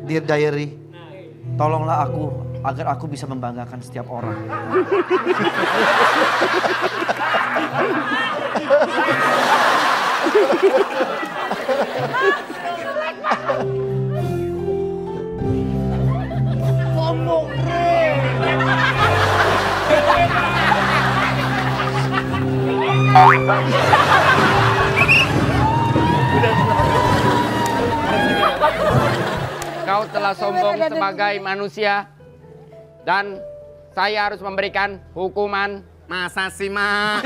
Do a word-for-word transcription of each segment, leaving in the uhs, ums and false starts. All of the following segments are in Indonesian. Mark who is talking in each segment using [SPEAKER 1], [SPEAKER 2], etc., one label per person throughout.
[SPEAKER 1] Dear Diary, tolonglah aku agar aku bisa membanggakan setiap orang.
[SPEAKER 2] Ngomong,
[SPEAKER 3] Kau telah sombong sebagai manusia dan saya harus memberikan hukuman.
[SPEAKER 4] Masa sih, Ma?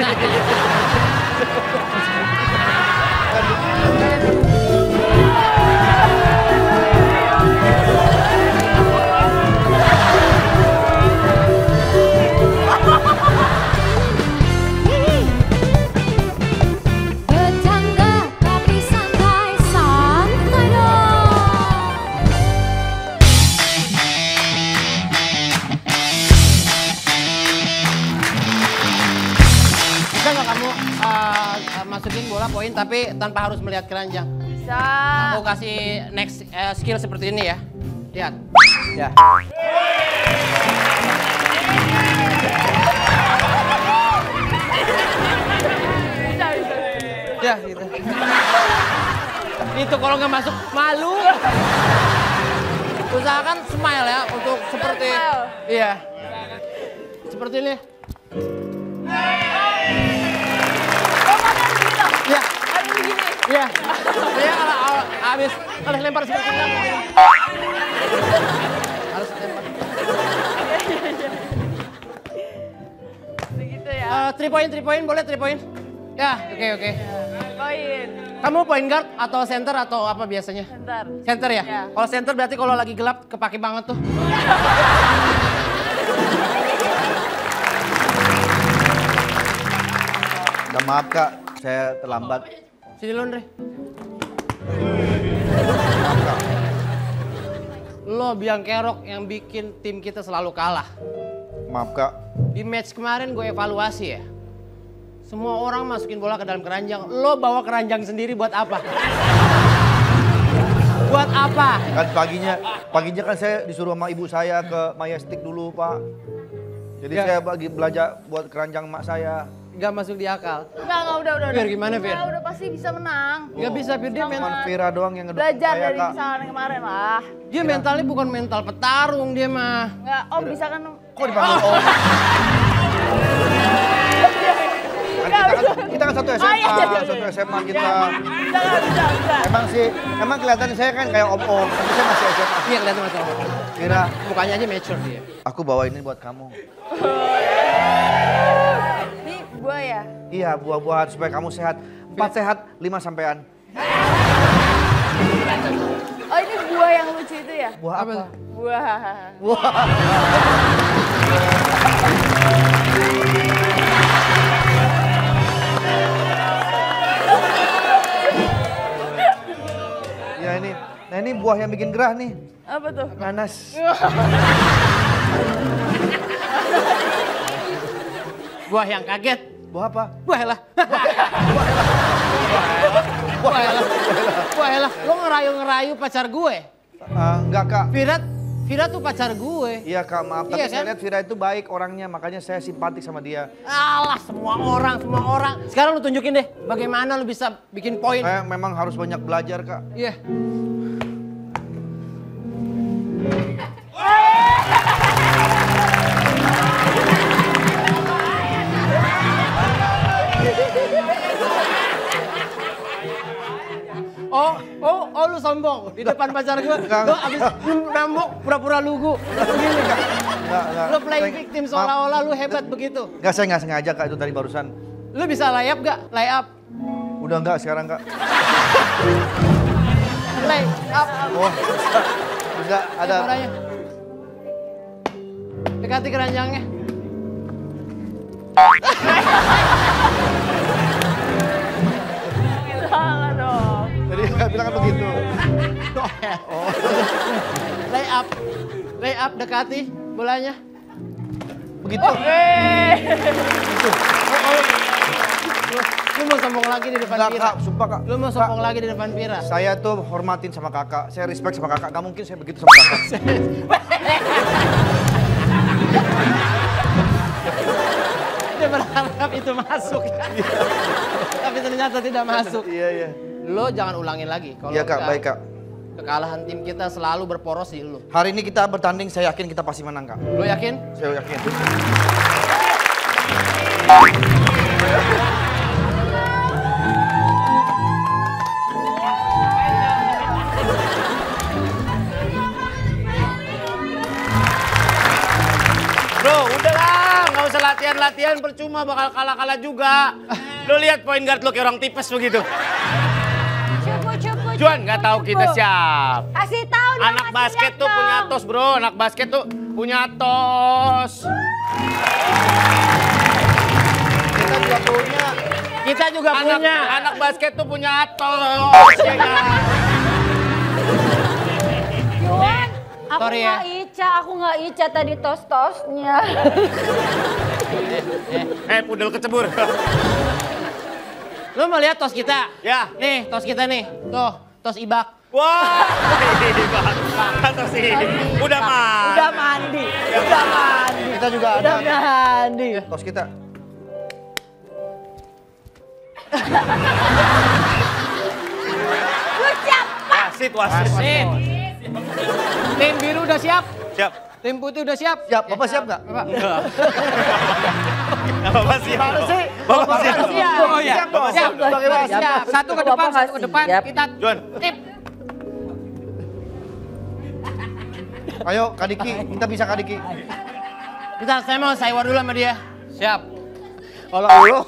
[SPEAKER 2] Masukin bola poin tapi tanpa harus melihat keranjang.
[SPEAKER 5] Bisa.
[SPEAKER 2] Aku kasih next uh, skill seperti ini ya. Lihat.
[SPEAKER 1] Ya.
[SPEAKER 5] Bisa, bisa.
[SPEAKER 2] Ya, gitu. Itu kalau nggak masuk malu. Usahakan smile ya untuk seperti
[SPEAKER 5] Smile.
[SPEAKER 2] Iya. Seperti ini. Ya.
[SPEAKER 5] Harus begini.
[SPEAKER 2] Iya. Saya kalau habis harus lempar seperti ini. Harus lempar.
[SPEAKER 5] Begitu ya.
[SPEAKER 2] Uh, three point, three point, boleh three point? Ya, oke okay, oke. Okay.
[SPEAKER 5] Poin.
[SPEAKER 2] Kamu point guard atau center atau apa biasanya?
[SPEAKER 5] Bentar.
[SPEAKER 2] Center ya?
[SPEAKER 5] Ya.
[SPEAKER 2] Kalau center berarti kalau lagi gelap kepake banget tuh.
[SPEAKER 1] Udah maaf Kak, saya terlambat.
[SPEAKER 2] Sini dulu, Andre.
[SPEAKER 1] Maaf Kak.
[SPEAKER 2] Lo biang kerok yang bikin tim kita selalu kalah.
[SPEAKER 1] Maaf Kak.
[SPEAKER 2] Di match kemarin gue evaluasi ya. Semua orang masukin bola ke dalam keranjang. Lo bawa keranjang sendiri buat apa? Buat apa?
[SPEAKER 1] Kan paginya, paginya kan saya disuruh sama ibu saya ke Majestic dulu Pak. Jadi
[SPEAKER 2] Gak.
[SPEAKER 1] saya bagi belajar buat keranjang mak saya.
[SPEAKER 2] Gak masuk di akal.
[SPEAKER 5] Enggak, enggak, udah, udah.
[SPEAKER 2] Fir,
[SPEAKER 5] udah.
[SPEAKER 2] gimana, Fir?
[SPEAKER 5] Udah, udah pasti bisa menang.
[SPEAKER 2] Gak bisa, Fir. Dia, men
[SPEAKER 1] Cuman Vira doang yang ngedukung
[SPEAKER 5] Belajar
[SPEAKER 1] saya
[SPEAKER 5] dari
[SPEAKER 1] Kak.
[SPEAKER 5] kesalahan kemarin lah.
[SPEAKER 2] dia mentalnya bukan mental petarung dia mah.
[SPEAKER 5] Enggak, Om bisa kan?
[SPEAKER 1] Kok dipanggil Om? Kan kita, kan, kita kan satu S M A,
[SPEAKER 5] Oh, iya, iya, iya,
[SPEAKER 1] satu
[SPEAKER 5] iya.
[SPEAKER 1] S M A kita.
[SPEAKER 5] Bisa, nggak bisa, bisa.
[SPEAKER 1] Emang sih, emang kelihatan saya kan kayak om-om, tapi saya masih S M A.
[SPEAKER 2] Iya kelihatan macam
[SPEAKER 1] Vira,
[SPEAKER 2] mukanya aja mature dia.
[SPEAKER 1] aku bawa ini buat kamu.
[SPEAKER 5] Ini buah ya?
[SPEAKER 1] Iya, buah-buahan supaya kamu sehat. Empat sehat, lima sampean.
[SPEAKER 5] Oh ini buah yang lucu itu ya?
[SPEAKER 1] Buah apa?
[SPEAKER 2] Apa?
[SPEAKER 5] Buah.
[SPEAKER 1] Buah. Ya ini, nah ini buah yang bikin gerah nih.
[SPEAKER 5] Apa tuh?
[SPEAKER 1] Nanas.
[SPEAKER 2] Buah yang kaget.
[SPEAKER 1] Buah apa?
[SPEAKER 2] Buah lah. Buah lah. Buah lah. Lo ngerayu-ngerayu pacar gue.
[SPEAKER 1] Uh, enggak kak.
[SPEAKER 2] Vira, Vira tuh pacar gue.
[SPEAKER 1] Iya kak, maaf. Tapi
[SPEAKER 2] Iya,
[SPEAKER 1] saya
[SPEAKER 2] kan?
[SPEAKER 1] lihat Vira itu baik orangnya, makanya saya simpatik sama dia.
[SPEAKER 2] Alah, semua orang, semua orang. Sekarang lu tunjukin deh, bagaimana lu bisa bikin poin.
[SPEAKER 1] Saya memang harus banyak belajar kak.
[SPEAKER 2] Iya. Oh, oh, oh lu sombong di depan pacar gue. Lu abis lu nambok pura-pura lugu. Begini kan?
[SPEAKER 1] Enggak, enggak.
[SPEAKER 2] Lu playing
[SPEAKER 1] Saya-
[SPEAKER 2] victim
[SPEAKER 1] maaf.
[SPEAKER 2] seolah-olah lu hebat begitu.
[SPEAKER 1] Enggak, saya nggak sengaja kak itu tadi barusan.
[SPEAKER 2] Lu bisa layap gak? Lay up.
[SPEAKER 1] Udah enggak sekarang kak.
[SPEAKER 2] Lay up.
[SPEAKER 1] Oh, enggak ada.
[SPEAKER 2] Bolanya. Dekati keranjangnya.
[SPEAKER 5] Salah dong.
[SPEAKER 1] Tadi kak bilang kan begitu.
[SPEAKER 2] Oh. Lay up. Lay up dekati bolanya.
[SPEAKER 1] Begitu.
[SPEAKER 5] Hei.
[SPEAKER 1] Begitu.
[SPEAKER 2] Lu mau sombong lagi di depan
[SPEAKER 1] Enggak
[SPEAKER 2] Vira?
[SPEAKER 1] kak, sumpah kak.
[SPEAKER 2] Lu mau sombong lagi di depan Vira?
[SPEAKER 1] Saya tuh hormatin sama kakak, saya respect sama kakak. Gak mungkin saya begitu sama kakak.
[SPEAKER 2] Dia berharap itu masuk. Tapi ternyata tidak masuk.
[SPEAKER 1] Iya, iya.
[SPEAKER 2] Lo jangan ulangin lagi. Kalau
[SPEAKER 1] Iya kak,
[SPEAKER 2] enggak,
[SPEAKER 1] baik kak.
[SPEAKER 2] Kekalahan tim kita selalu berporos di lo.
[SPEAKER 1] Hari ini kita bertanding, saya yakin kita pasti menang kak.
[SPEAKER 2] Lo yakin?
[SPEAKER 1] Saya yakin.
[SPEAKER 4] Bro, udahlah, nggak usah latihan-latihan, percuma bakal kalah-kalah juga. Lo lihat point guard lo kayak orang tipes begitu.
[SPEAKER 5] Cupu, cupu,
[SPEAKER 4] Juan, nggak tahu kita siap.
[SPEAKER 5] Kasih tahu dong.
[SPEAKER 4] Anak
[SPEAKER 5] kasih
[SPEAKER 4] basket
[SPEAKER 5] lihat
[SPEAKER 4] tuh
[SPEAKER 5] dong.
[SPEAKER 4] punya tos, bro. Anak basket tuh punya tos.
[SPEAKER 1] Kita juga punya.
[SPEAKER 2] Kita juga
[SPEAKER 4] Anak,
[SPEAKER 2] punya.
[SPEAKER 4] anak basket tuh punya tos. Ya kan?
[SPEAKER 5] Juan, aku
[SPEAKER 2] Sorry
[SPEAKER 5] nggak
[SPEAKER 2] ya.
[SPEAKER 5] Ica, aku nggak Ica tadi tos-tosnya.
[SPEAKER 4] Eh, pudel kecebur.
[SPEAKER 2] Lo mau lihat tos kita?
[SPEAKER 4] Ya.
[SPEAKER 2] Nih, tos kita nih. Tuh, tos ibak.
[SPEAKER 4] Wah, atau sih, udah mah.
[SPEAKER 5] Udah mandi, udah mandi.
[SPEAKER 1] Kita juga
[SPEAKER 5] Udah
[SPEAKER 1] ada
[SPEAKER 5] mandi.
[SPEAKER 1] tos kita.
[SPEAKER 5] Lu siap?
[SPEAKER 4] Wasit, wasit.
[SPEAKER 2] Wasit. Tim biru udah siap?
[SPEAKER 4] Siap.
[SPEAKER 2] Tim putih udah siap?
[SPEAKER 1] Siap, Bapak siap nggak?
[SPEAKER 2] Bapak.
[SPEAKER 4] Bapak siap. Bapak siap.
[SPEAKER 2] Oh iya.
[SPEAKER 4] Bapak
[SPEAKER 2] Siap.
[SPEAKER 4] siap.
[SPEAKER 2] Siap. Siap. Satu ke depan,
[SPEAKER 5] Bapak
[SPEAKER 2] satu ke
[SPEAKER 5] nggak
[SPEAKER 2] depan.
[SPEAKER 5] siap.
[SPEAKER 2] Kita
[SPEAKER 4] Juan.
[SPEAKER 2] tip.
[SPEAKER 1] Ayo Kak Diki, kita bisa Kak Diki.
[SPEAKER 2] Kita saya mau saya war dulu sama dia. Siap.
[SPEAKER 1] Kalau lu.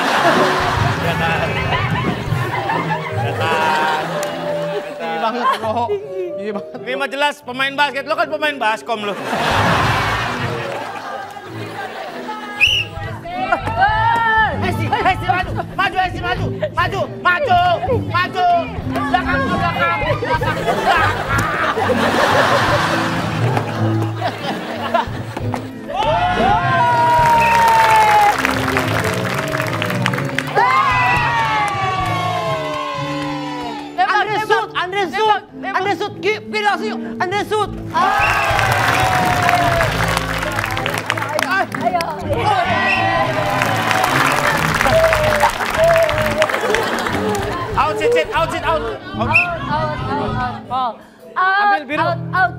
[SPEAKER 2] Tinggi banget bro. Tinggi banget.
[SPEAKER 4] Ini mah jelas pemain basket, lo kan pemain baskom lo.
[SPEAKER 2] Hesi, Hesi maju, maju Hesi maju, maju, maju, maju, belakang ke belakang, belakang ke belakang. Andre shoot, Andre shoot, Andre shoot, get us yuk, Andre shoot.
[SPEAKER 4] Out, sit, sit, out, sit, out.
[SPEAKER 5] Out,
[SPEAKER 4] Out.
[SPEAKER 5] out, out, out. Out,
[SPEAKER 2] Ambil biru.
[SPEAKER 5] out, out.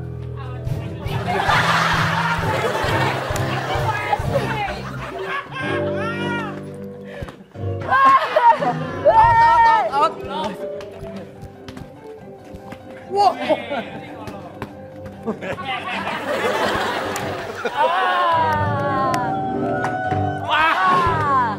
[SPEAKER 2] Out, out.
[SPEAKER 5] Ah.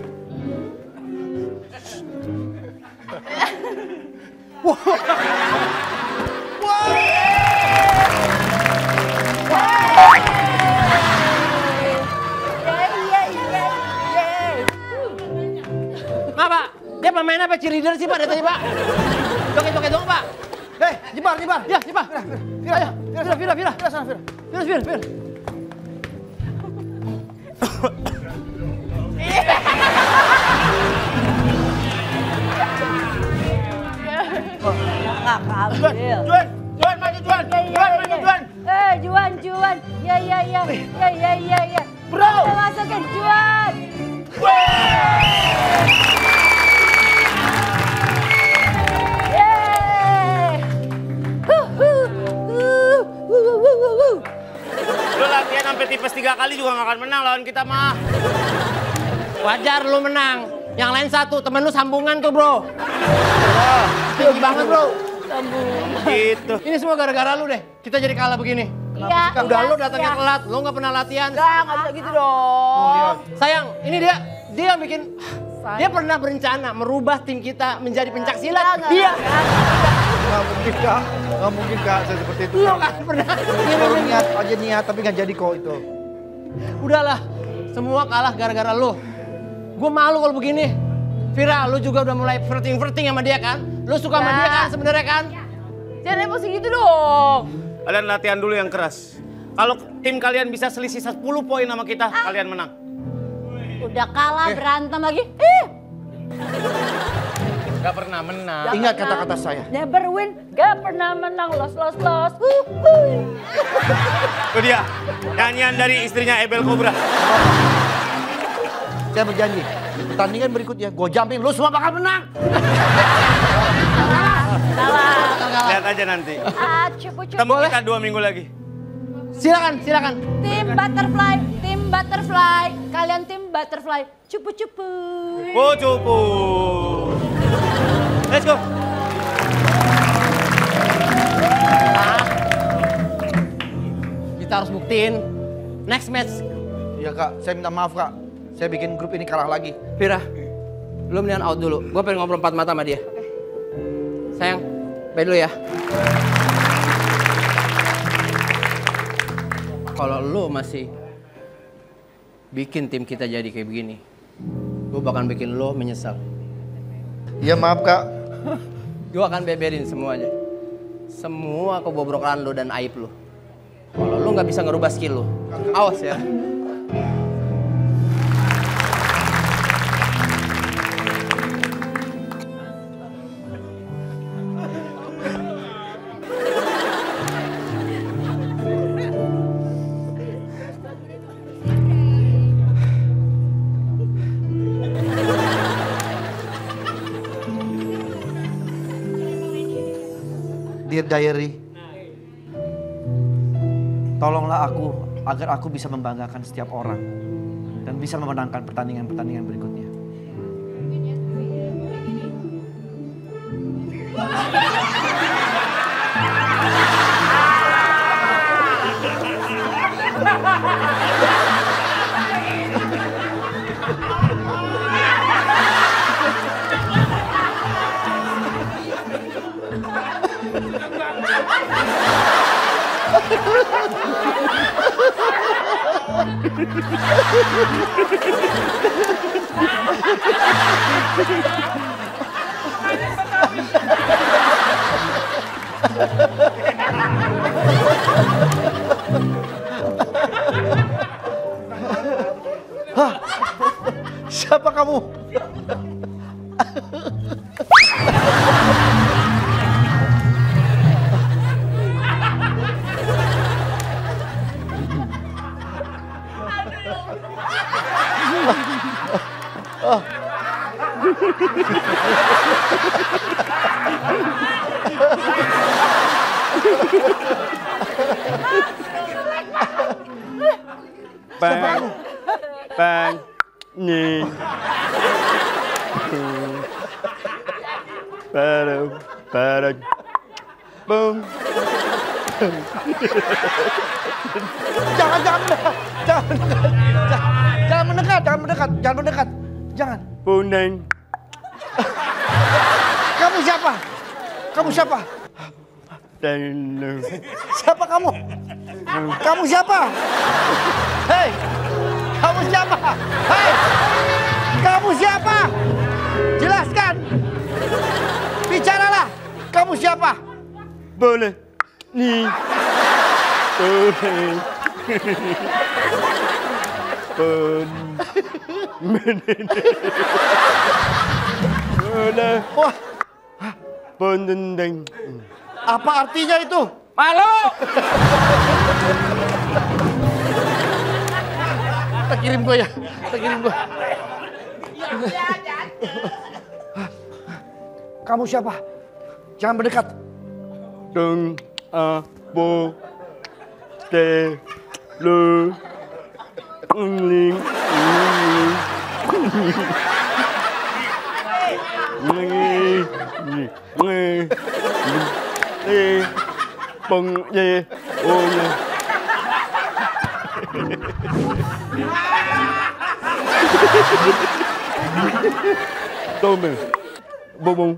[SPEAKER 5] Iya, iya, iya.
[SPEAKER 2] Ma Pak, dia pemain apa cheerleader sih Pak dari tadi Pak? Joget-joget dong Pak.
[SPEAKER 1] Hei, Jibar, Jibar.
[SPEAKER 2] Ya, sih Pak.
[SPEAKER 1] Vira,
[SPEAKER 2] Ayo, Vira, Vira, Vira.
[SPEAKER 1] Vira sana, Vira.
[SPEAKER 2] Vira, Vira, Vira.
[SPEAKER 5] Nggak ambil.
[SPEAKER 4] Juan, Juan, maju Juan.
[SPEAKER 5] Ya, ya,
[SPEAKER 4] Juan,
[SPEAKER 5] ya,
[SPEAKER 4] maju
[SPEAKER 5] ya.
[SPEAKER 4] Juan.
[SPEAKER 5] Eh, Juan, Juan. Ya, ya, ya. Ya, ya, ya, ya. Bro. Masukin Juan. Yeay. Huh, huh, huh, huh, huh, huh, huh.
[SPEAKER 4] Lo latihan sampai tipes tiga kali juga gak akan menang lawan kita mah.
[SPEAKER 2] Wajar lu menang. Yang lain satu, temen lu sambungan tuh bro. Tinggi banget bro.
[SPEAKER 4] Gitu.
[SPEAKER 2] Ini semua gara-gara lu deh. Kita jadi kalah begini.
[SPEAKER 5] Iya,
[SPEAKER 2] Udah
[SPEAKER 5] iya,
[SPEAKER 2] lu datangnya
[SPEAKER 5] iya.
[SPEAKER 2] telat, lu nggak pernah latihan.
[SPEAKER 5] Enggak, nggak bisa gitu dong.
[SPEAKER 2] Sayang, ini dia, dia yang bikin, dia pernah berencana merubah tim kita menjadi pencak silat. Dia,
[SPEAKER 1] Nggak mungkin Kak, nggak mungkin Kak, saya seperti itu.
[SPEAKER 2] lu kan pernah.
[SPEAKER 1] Kalau niat aja niat, tapi nggak jadi kok itu.
[SPEAKER 2] Udahlah, semua kalah gara-gara lu. Gue malu kalau begini. Vira, lu juga udah mulai flirting-flirting sama dia kan? Lu suka sama
[SPEAKER 5] Ya.
[SPEAKER 2] dia kan sebenarnya kan?
[SPEAKER 5] Jangan emosi gitu dong.
[SPEAKER 4] Kalian latihan dulu yang keras. Kalau tim kalian bisa selisih sepuluh poin sama kita, kalian menang.
[SPEAKER 5] Udah kalah berantem lagi. Ih,
[SPEAKER 3] Gak pernah menang.
[SPEAKER 1] Ingat kata-kata saya.
[SPEAKER 5] Never win, gak pernah menang, los los los. Huh, huh.
[SPEAKER 4] Itu dia, nyanyian dari istrinya Ebel Cobra.
[SPEAKER 1] Saya berjanji, pertandingan berikutnya gue jamin lu semua bakal menang.
[SPEAKER 5] Salah.
[SPEAKER 4] Lihat aja nanti.
[SPEAKER 5] Ah, cupu cupu.
[SPEAKER 4] Temu kita dua minggu lagi.
[SPEAKER 3] Silakan, silakan.
[SPEAKER 5] Tim butterfly, tim butterfly. Kalian tim butterfly. Cupu cupu.
[SPEAKER 4] Oh, cupu. Let's go.
[SPEAKER 3] Kita harus buktiin. Next match.
[SPEAKER 1] Iya kak, saya minta maaf kak. Saya bikin grup ini kalah lagi.
[SPEAKER 3] Vira, lu mendingan out dulu. Gue pengen ngobrol empat mata sama dia. Sayang, bye dulu ya. Kalau lu masih bikin tim kita jadi kayak begini, gue bakal bikin lo menyesal.
[SPEAKER 1] Iya maaf kak.
[SPEAKER 3] Gue akan beberin semuanya. Semua kebobrokan lo dan aib lo. Kalau lo nggak bisa ngerubah skill lo, awas ya.
[SPEAKER 1] Dear Diary, tolonglah aku agar aku bisa membanggakan setiap orang dan bisa memenangkan pertandingan-pertandingan berikutnya. Hah? Siapa kamu?
[SPEAKER 4] Bang, bang, nih. Bareng, bareng, boom.
[SPEAKER 1] Jangan, jangan mendekat, jangan mendekat, jangan mendekat, jangan mendekat, jangan mendekat, jangan.
[SPEAKER 4] Puneng.
[SPEAKER 1] Kamu siapa? Kamu siapa?
[SPEAKER 4] Dan
[SPEAKER 1] Siapa kamu? Kamu siapa? Hei, kamu siapa? Hei, kamu siapa? Jelaskan. Bicaralah. Kamu siapa?
[SPEAKER 4] boleh nih. Boleh. Pun. Boleh.
[SPEAKER 1] Wah,
[SPEAKER 4] Pun dendeng.
[SPEAKER 1] apa artinya itu?
[SPEAKER 3] Malu!
[SPEAKER 1] Kita kirim gue ya. Kita kirim gue. Kamu siapa? Jangan mendekat.
[SPEAKER 4] Tung a bo te lu ling ling ling ling ling bông dê ô nha. Tôm mình bông bông.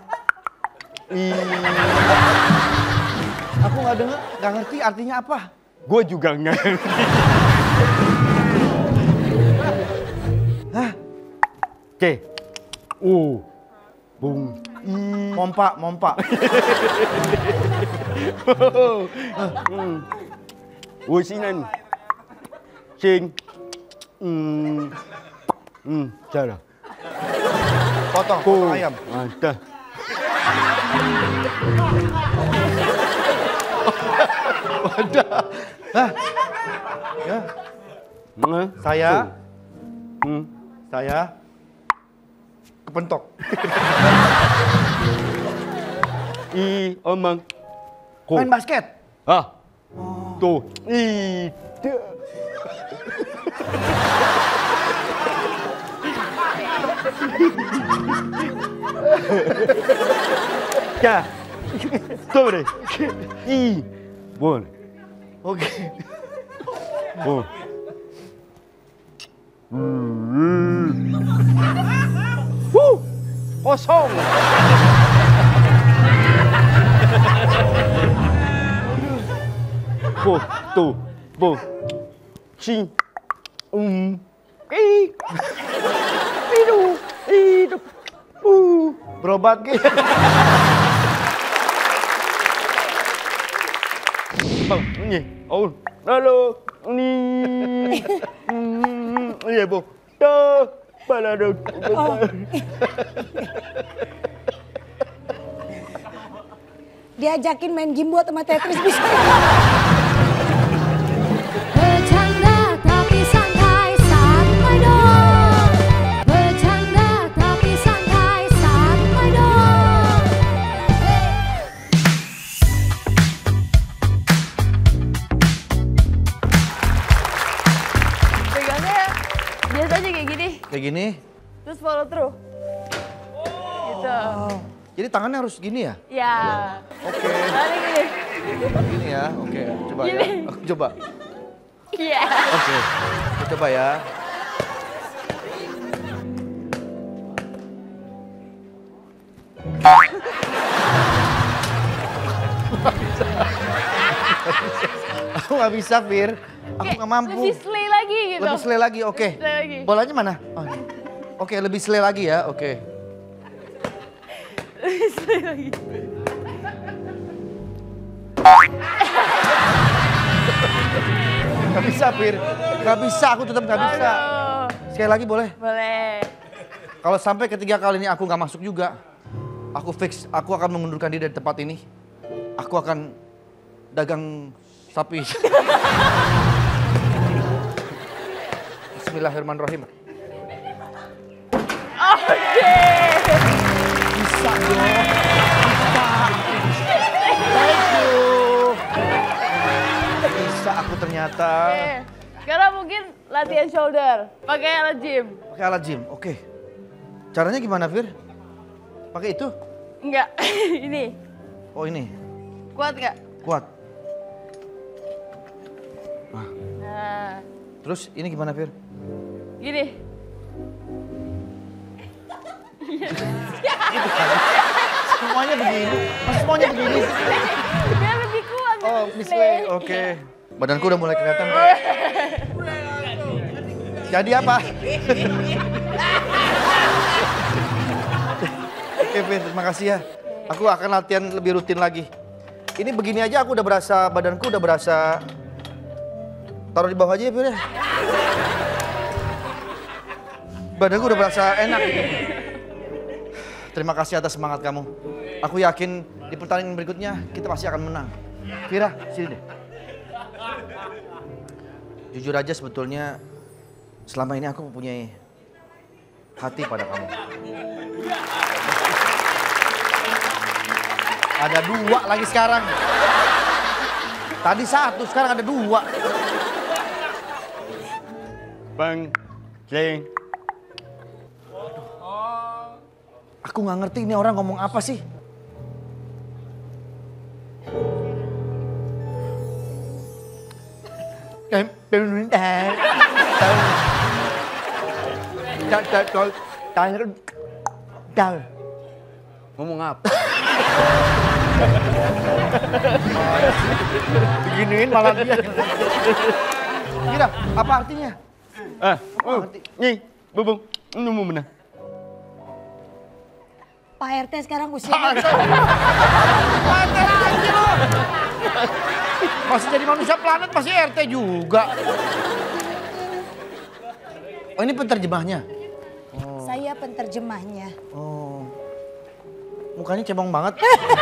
[SPEAKER 1] Aku nggak dengar, nggak ngerti artinya apa.
[SPEAKER 4] Gue juga nggak ngerti.
[SPEAKER 1] Hah?
[SPEAKER 4] C U bung i
[SPEAKER 1] Mompa, mompa.
[SPEAKER 4] Usinan Sing Hmm Hmm Cara
[SPEAKER 1] Potong, potong ayam.
[SPEAKER 4] Ada.
[SPEAKER 1] Wadah. Hah? Ya.
[SPEAKER 4] Nah,
[SPEAKER 1] Saya,
[SPEAKER 4] hmm.
[SPEAKER 1] saya kepentok.
[SPEAKER 4] I omang. Ko.
[SPEAKER 1] Main basket.
[SPEAKER 4] Ah. Tuh. Ide. Ya. Sobre. I. Bon.
[SPEAKER 1] Oke.
[SPEAKER 4] Bon.
[SPEAKER 1] Huh, kosong.
[SPEAKER 4] Bo. Tu. Bo. Ci. Um. I. Idu. Idu. Uh.
[SPEAKER 1] Berobat gitu.
[SPEAKER 4] Bang, ini. Oh. Halo. Ni. Iya, Bu. Tuh. Balado.
[SPEAKER 5] Diajakin main gimbot sama Tetris bisa.
[SPEAKER 6] Bercanda tapi santai, santai dong. Bercanda tapi santai, santai dong.
[SPEAKER 5] Pegangnya biasa aja kayak gini.
[SPEAKER 1] Kayak gini.
[SPEAKER 5] Terus follow through. Gitu.
[SPEAKER 1] Jadi tangannya harus gini ya?
[SPEAKER 5] Ya.
[SPEAKER 1] Oke.
[SPEAKER 5] Balik gini.
[SPEAKER 1] Gini ya. Oke, coba ya.
[SPEAKER 5] Gini.
[SPEAKER 1] Aku coba.
[SPEAKER 5] Iya.
[SPEAKER 1] Oke. Kita coba ya. Aku nggak bisa, Fir. Aku
[SPEAKER 5] Kayak
[SPEAKER 1] nggak mampu.
[SPEAKER 5] Lebih slay lagi gitu.
[SPEAKER 1] Lebih slay lagi, oke.
[SPEAKER 5] Lebih slay lagi.
[SPEAKER 1] Bolanya mana? Oh, ini. Oke, lebih slay lagi ya, oke.
[SPEAKER 5] Lebih slay lagi.
[SPEAKER 1] Gak bisa, Fir. Gak bisa, aku tetap gak bisa.
[SPEAKER 5] Aduh.
[SPEAKER 1] Sekali lagi boleh?
[SPEAKER 5] Boleh.
[SPEAKER 1] Kalau sampai ketiga kali ini aku gak masuk juga, aku fix, aku akan mengundurkan diri dari tempat ini. Aku akan dagang sapi. Bismillahirrahmanirrahim.
[SPEAKER 5] Oke.
[SPEAKER 1] Bisa dong. Bisa. Thank you. Bisa aku ternyata.
[SPEAKER 5] Oke. Sekarang mungkin latihan shoulder. Pakai alat gym.
[SPEAKER 1] Pakai alat gym, oke. Caranya gimana, Fir? Pakai itu?
[SPEAKER 5] Enggak. Ini.
[SPEAKER 1] Oh ini,
[SPEAKER 5] Kuat nggak?
[SPEAKER 1] kuat.
[SPEAKER 5] Nah.
[SPEAKER 1] Terus ini gimana, Fir?
[SPEAKER 5] Gini.
[SPEAKER 1] Semuanya begini, Mas, semuanya begini.
[SPEAKER 5] Biar lebih kuat. biar
[SPEAKER 1] Oh,
[SPEAKER 5] lebih
[SPEAKER 1] Miss
[SPEAKER 5] slay.
[SPEAKER 1] Lay, oke. Badanku udah mulai kelihatan. Jadi apa? Oke, Fir, terima kasih ya. Aku akan latihan lebih rutin lagi. Ini begini aja aku udah berasa, badanku udah berasa. Taruh di bawah aja ya, Fir ya. Badanku udah berasa enak. Terima kasih atas semangat kamu. Aku yakin di pertandingan berikutnya kita pasti akan menang. Vira, sini deh. Jujur aja sebetulnya selama ini aku mempunyai hati pada kamu. Ada dua lagi sekarang. Tadi satu, sekarang ada dua.
[SPEAKER 4] Bang, Ceng.
[SPEAKER 1] Aku nggak ngerti ini orang ngomong apa sih.
[SPEAKER 4] Ngomong apa?
[SPEAKER 1] Diginiin malah dia. Kira, apa artinya?
[SPEAKER 4] Ah, oh, nih, bubung, ini mau menang.
[SPEAKER 5] Pak R T sekarang usia.
[SPEAKER 1] Masih jadi manusia planet, masih R T juga. Oh ini penerjemahnya?
[SPEAKER 5] Saya
[SPEAKER 7] penterjemahnya.
[SPEAKER 1] Oh. Mukanya cemong banget.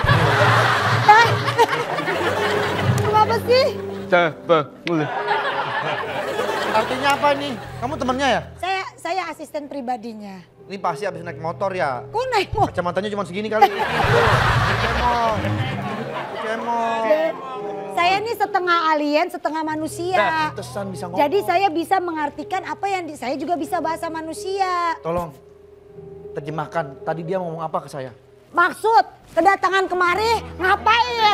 [SPEAKER 7] Kenapa sih?
[SPEAKER 4] Coba, mulai.
[SPEAKER 1] Artinya apa nih? Kamu temannya ya?
[SPEAKER 7] Saya saya asisten pribadinya.
[SPEAKER 1] Ini pasti habis naik motor ya.
[SPEAKER 7] Kok naik motor?
[SPEAKER 1] Kacamatanya cuma segini kali. Cemong. Cemong.
[SPEAKER 7] Saya ini setengah alien, setengah manusia.
[SPEAKER 1] Pantesan bisa ngomong.
[SPEAKER 7] Jadi saya bisa mengartikan apa yang di, saya juga bisa bahasa manusia.
[SPEAKER 1] Tolong terjemahkan. Tadi dia ngomong apa ke saya?
[SPEAKER 7] Maksud kedatangan kemari ngapain?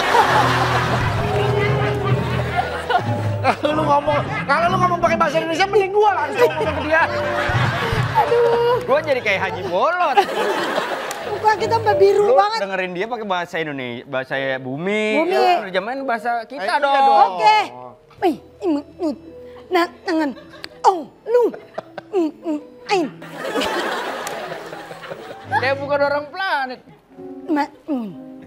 [SPEAKER 1] Kalau lu ngomong, kalau lu ngomong pakai bahasa Indonesia mending gua langsung ngomong ke dia.
[SPEAKER 7] Aduh,
[SPEAKER 4] Gua jadi kayak Haji Bolot.
[SPEAKER 7] muka kita mbak biru
[SPEAKER 4] Lu
[SPEAKER 7] banget.
[SPEAKER 4] dengerin dia pakai bahasa Indonesia, bahasa bumi.
[SPEAKER 7] Bumi.
[SPEAKER 4] Ya, terjemahin bahasa kita
[SPEAKER 1] Eh, iya
[SPEAKER 4] dong.
[SPEAKER 1] dong.
[SPEAKER 7] Oke. Wih, imut. Nah, tangan. Oh, lu. Mm, mm, ain.
[SPEAKER 4] Kayak bukan orang planet.
[SPEAKER 7] Ma, mm.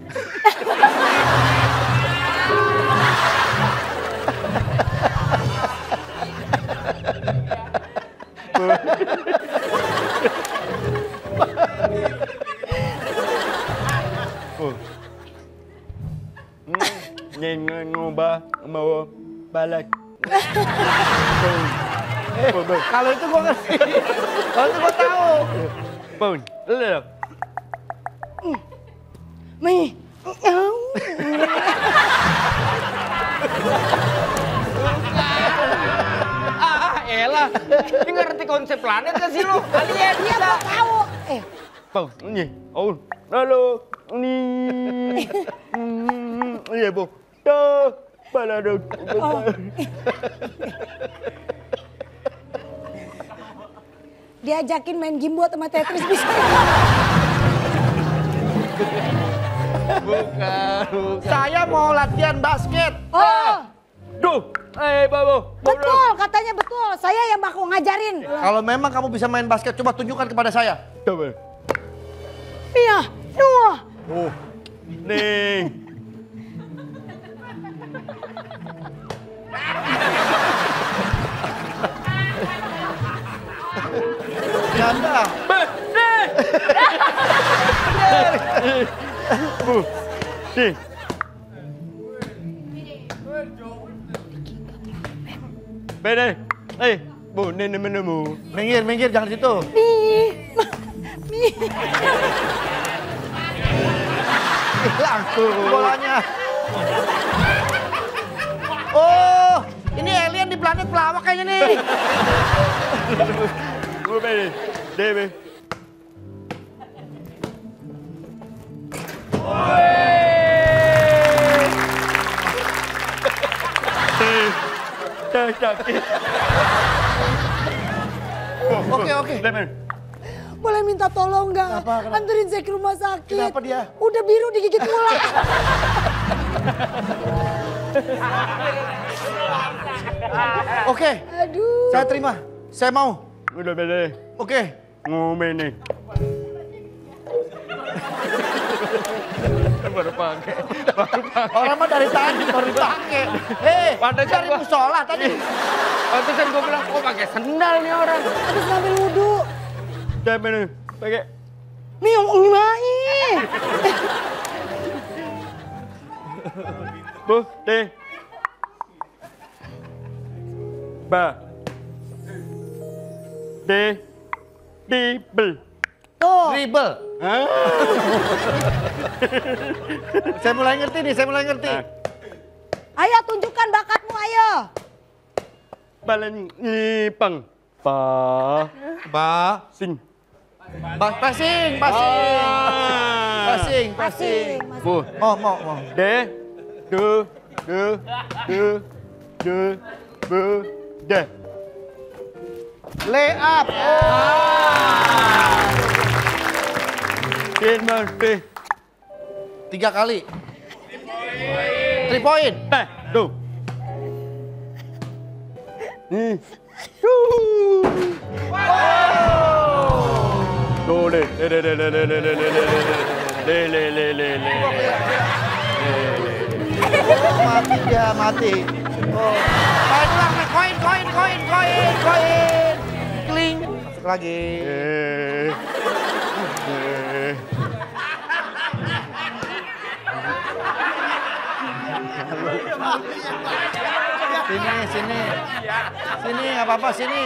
[SPEAKER 4] Nhìn ngubah mau balik.
[SPEAKER 1] Kalau itu gua ngerti. Kalau itu gua tahu.
[SPEAKER 4] Pun, lu.
[SPEAKER 7] Mi.
[SPEAKER 4] Ah, elah. Ini ngerti konsep planet gak sih lu? Alien
[SPEAKER 7] Dia gak tahu. Eh,
[SPEAKER 4] Pun, ini. Oh, lalu ini. Iya, Bu. Tuh, balado.
[SPEAKER 7] oh. Diajakin main gimbot sama Tetris bisa.
[SPEAKER 4] Bukan, bukan.
[SPEAKER 1] Saya mau latihan basket.
[SPEAKER 7] Oh,
[SPEAKER 4] Duh, eh, Babu.
[SPEAKER 7] betul katanya betul. Saya yang bakal ngajarin.
[SPEAKER 1] Kalau memang kamu bisa main basket, coba tunjukkan kepada saya.
[SPEAKER 4] Coba.
[SPEAKER 7] Iya, dua.
[SPEAKER 1] Oh,
[SPEAKER 4] Nih.
[SPEAKER 1] ganda.
[SPEAKER 4] Bu. Nih. Bede. Eh, Bu, ini menemumu.
[SPEAKER 1] Minggir, minggir, jangan situ.
[SPEAKER 7] Nih. Nih.
[SPEAKER 1] Hilang bolanya. Oh, ini alien di planet pelawak kayaknya nih.
[SPEAKER 4] Bu, bede. Debe. Tak sakit.
[SPEAKER 1] Oke, oke.
[SPEAKER 4] Lemon.
[SPEAKER 7] Boleh minta tolong nggak?
[SPEAKER 1] Kenapa, kenapa?
[SPEAKER 7] Anterin saya ke rumah sakit.
[SPEAKER 1] Kenapa dia?
[SPEAKER 7] Udah biru digigit ular.
[SPEAKER 1] Oke,
[SPEAKER 7] Aduh.
[SPEAKER 1] saya terima. Saya mau.
[SPEAKER 4] Udah bede.
[SPEAKER 1] Oke.
[SPEAKER 4] Ngomong nih. Baru pakai. Baru pakai.
[SPEAKER 1] Orang mah dari tadi baru dipakai. Hei,
[SPEAKER 4] Pantesan
[SPEAKER 1] dari
[SPEAKER 4] gua-
[SPEAKER 1] musola tadi.
[SPEAKER 4] Pantesan gue bilang, kok pakai sendal nih orang.
[SPEAKER 7] Habis ngambil wudhu.
[SPEAKER 4] Udah bener. Pakai.
[SPEAKER 7] Miong ngimai.
[SPEAKER 4] Bu, teh. Ba. De. Dibel.
[SPEAKER 7] Tuh.
[SPEAKER 1] Dribble.
[SPEAKER 4] Hah?
[SPEAKER 1] Saya mulai ngerti nih, saya mulai ngerti.
[SPEAKER 4] Ah.
[SPEAKER 7] Ayo tunjukkan bakatmu ayo.
[SPEAKER 4] Balan lipang. Pa.
[SPEAKER 1] Ba,
[SPEAKER 4] Sing.
[SPEAKER 1] ba, passing, passing.
[SPEAKER 4] Ah.
[SPEAKER 1] Passing, passing.
[SPEAKER 7] Masing.
[SPEAKER 4] Bu.
[SPEAKER 1] Oh, mau, mau.
[SPEAKER 4] De. Du. Du. Du. Du. Bu. De.
[SPEAKER 1] Lay up.
[SPEAKER 4] Tin mas pi.
[SPEAKER 1] Tiga kali. Three point.
[SPEAKER 4] Eh, tuh. Nih. Tuh, le, le, le, le, le, le, le, le, le, le, le, le, le, le.
[SPEAKER 1] Oh, mati dia, mati. Oh. Koin ulang, nih, koin, koin, koin, koin, koin. Kling. lagi. Sini, sini. Sini, nggak apa-apa, sini.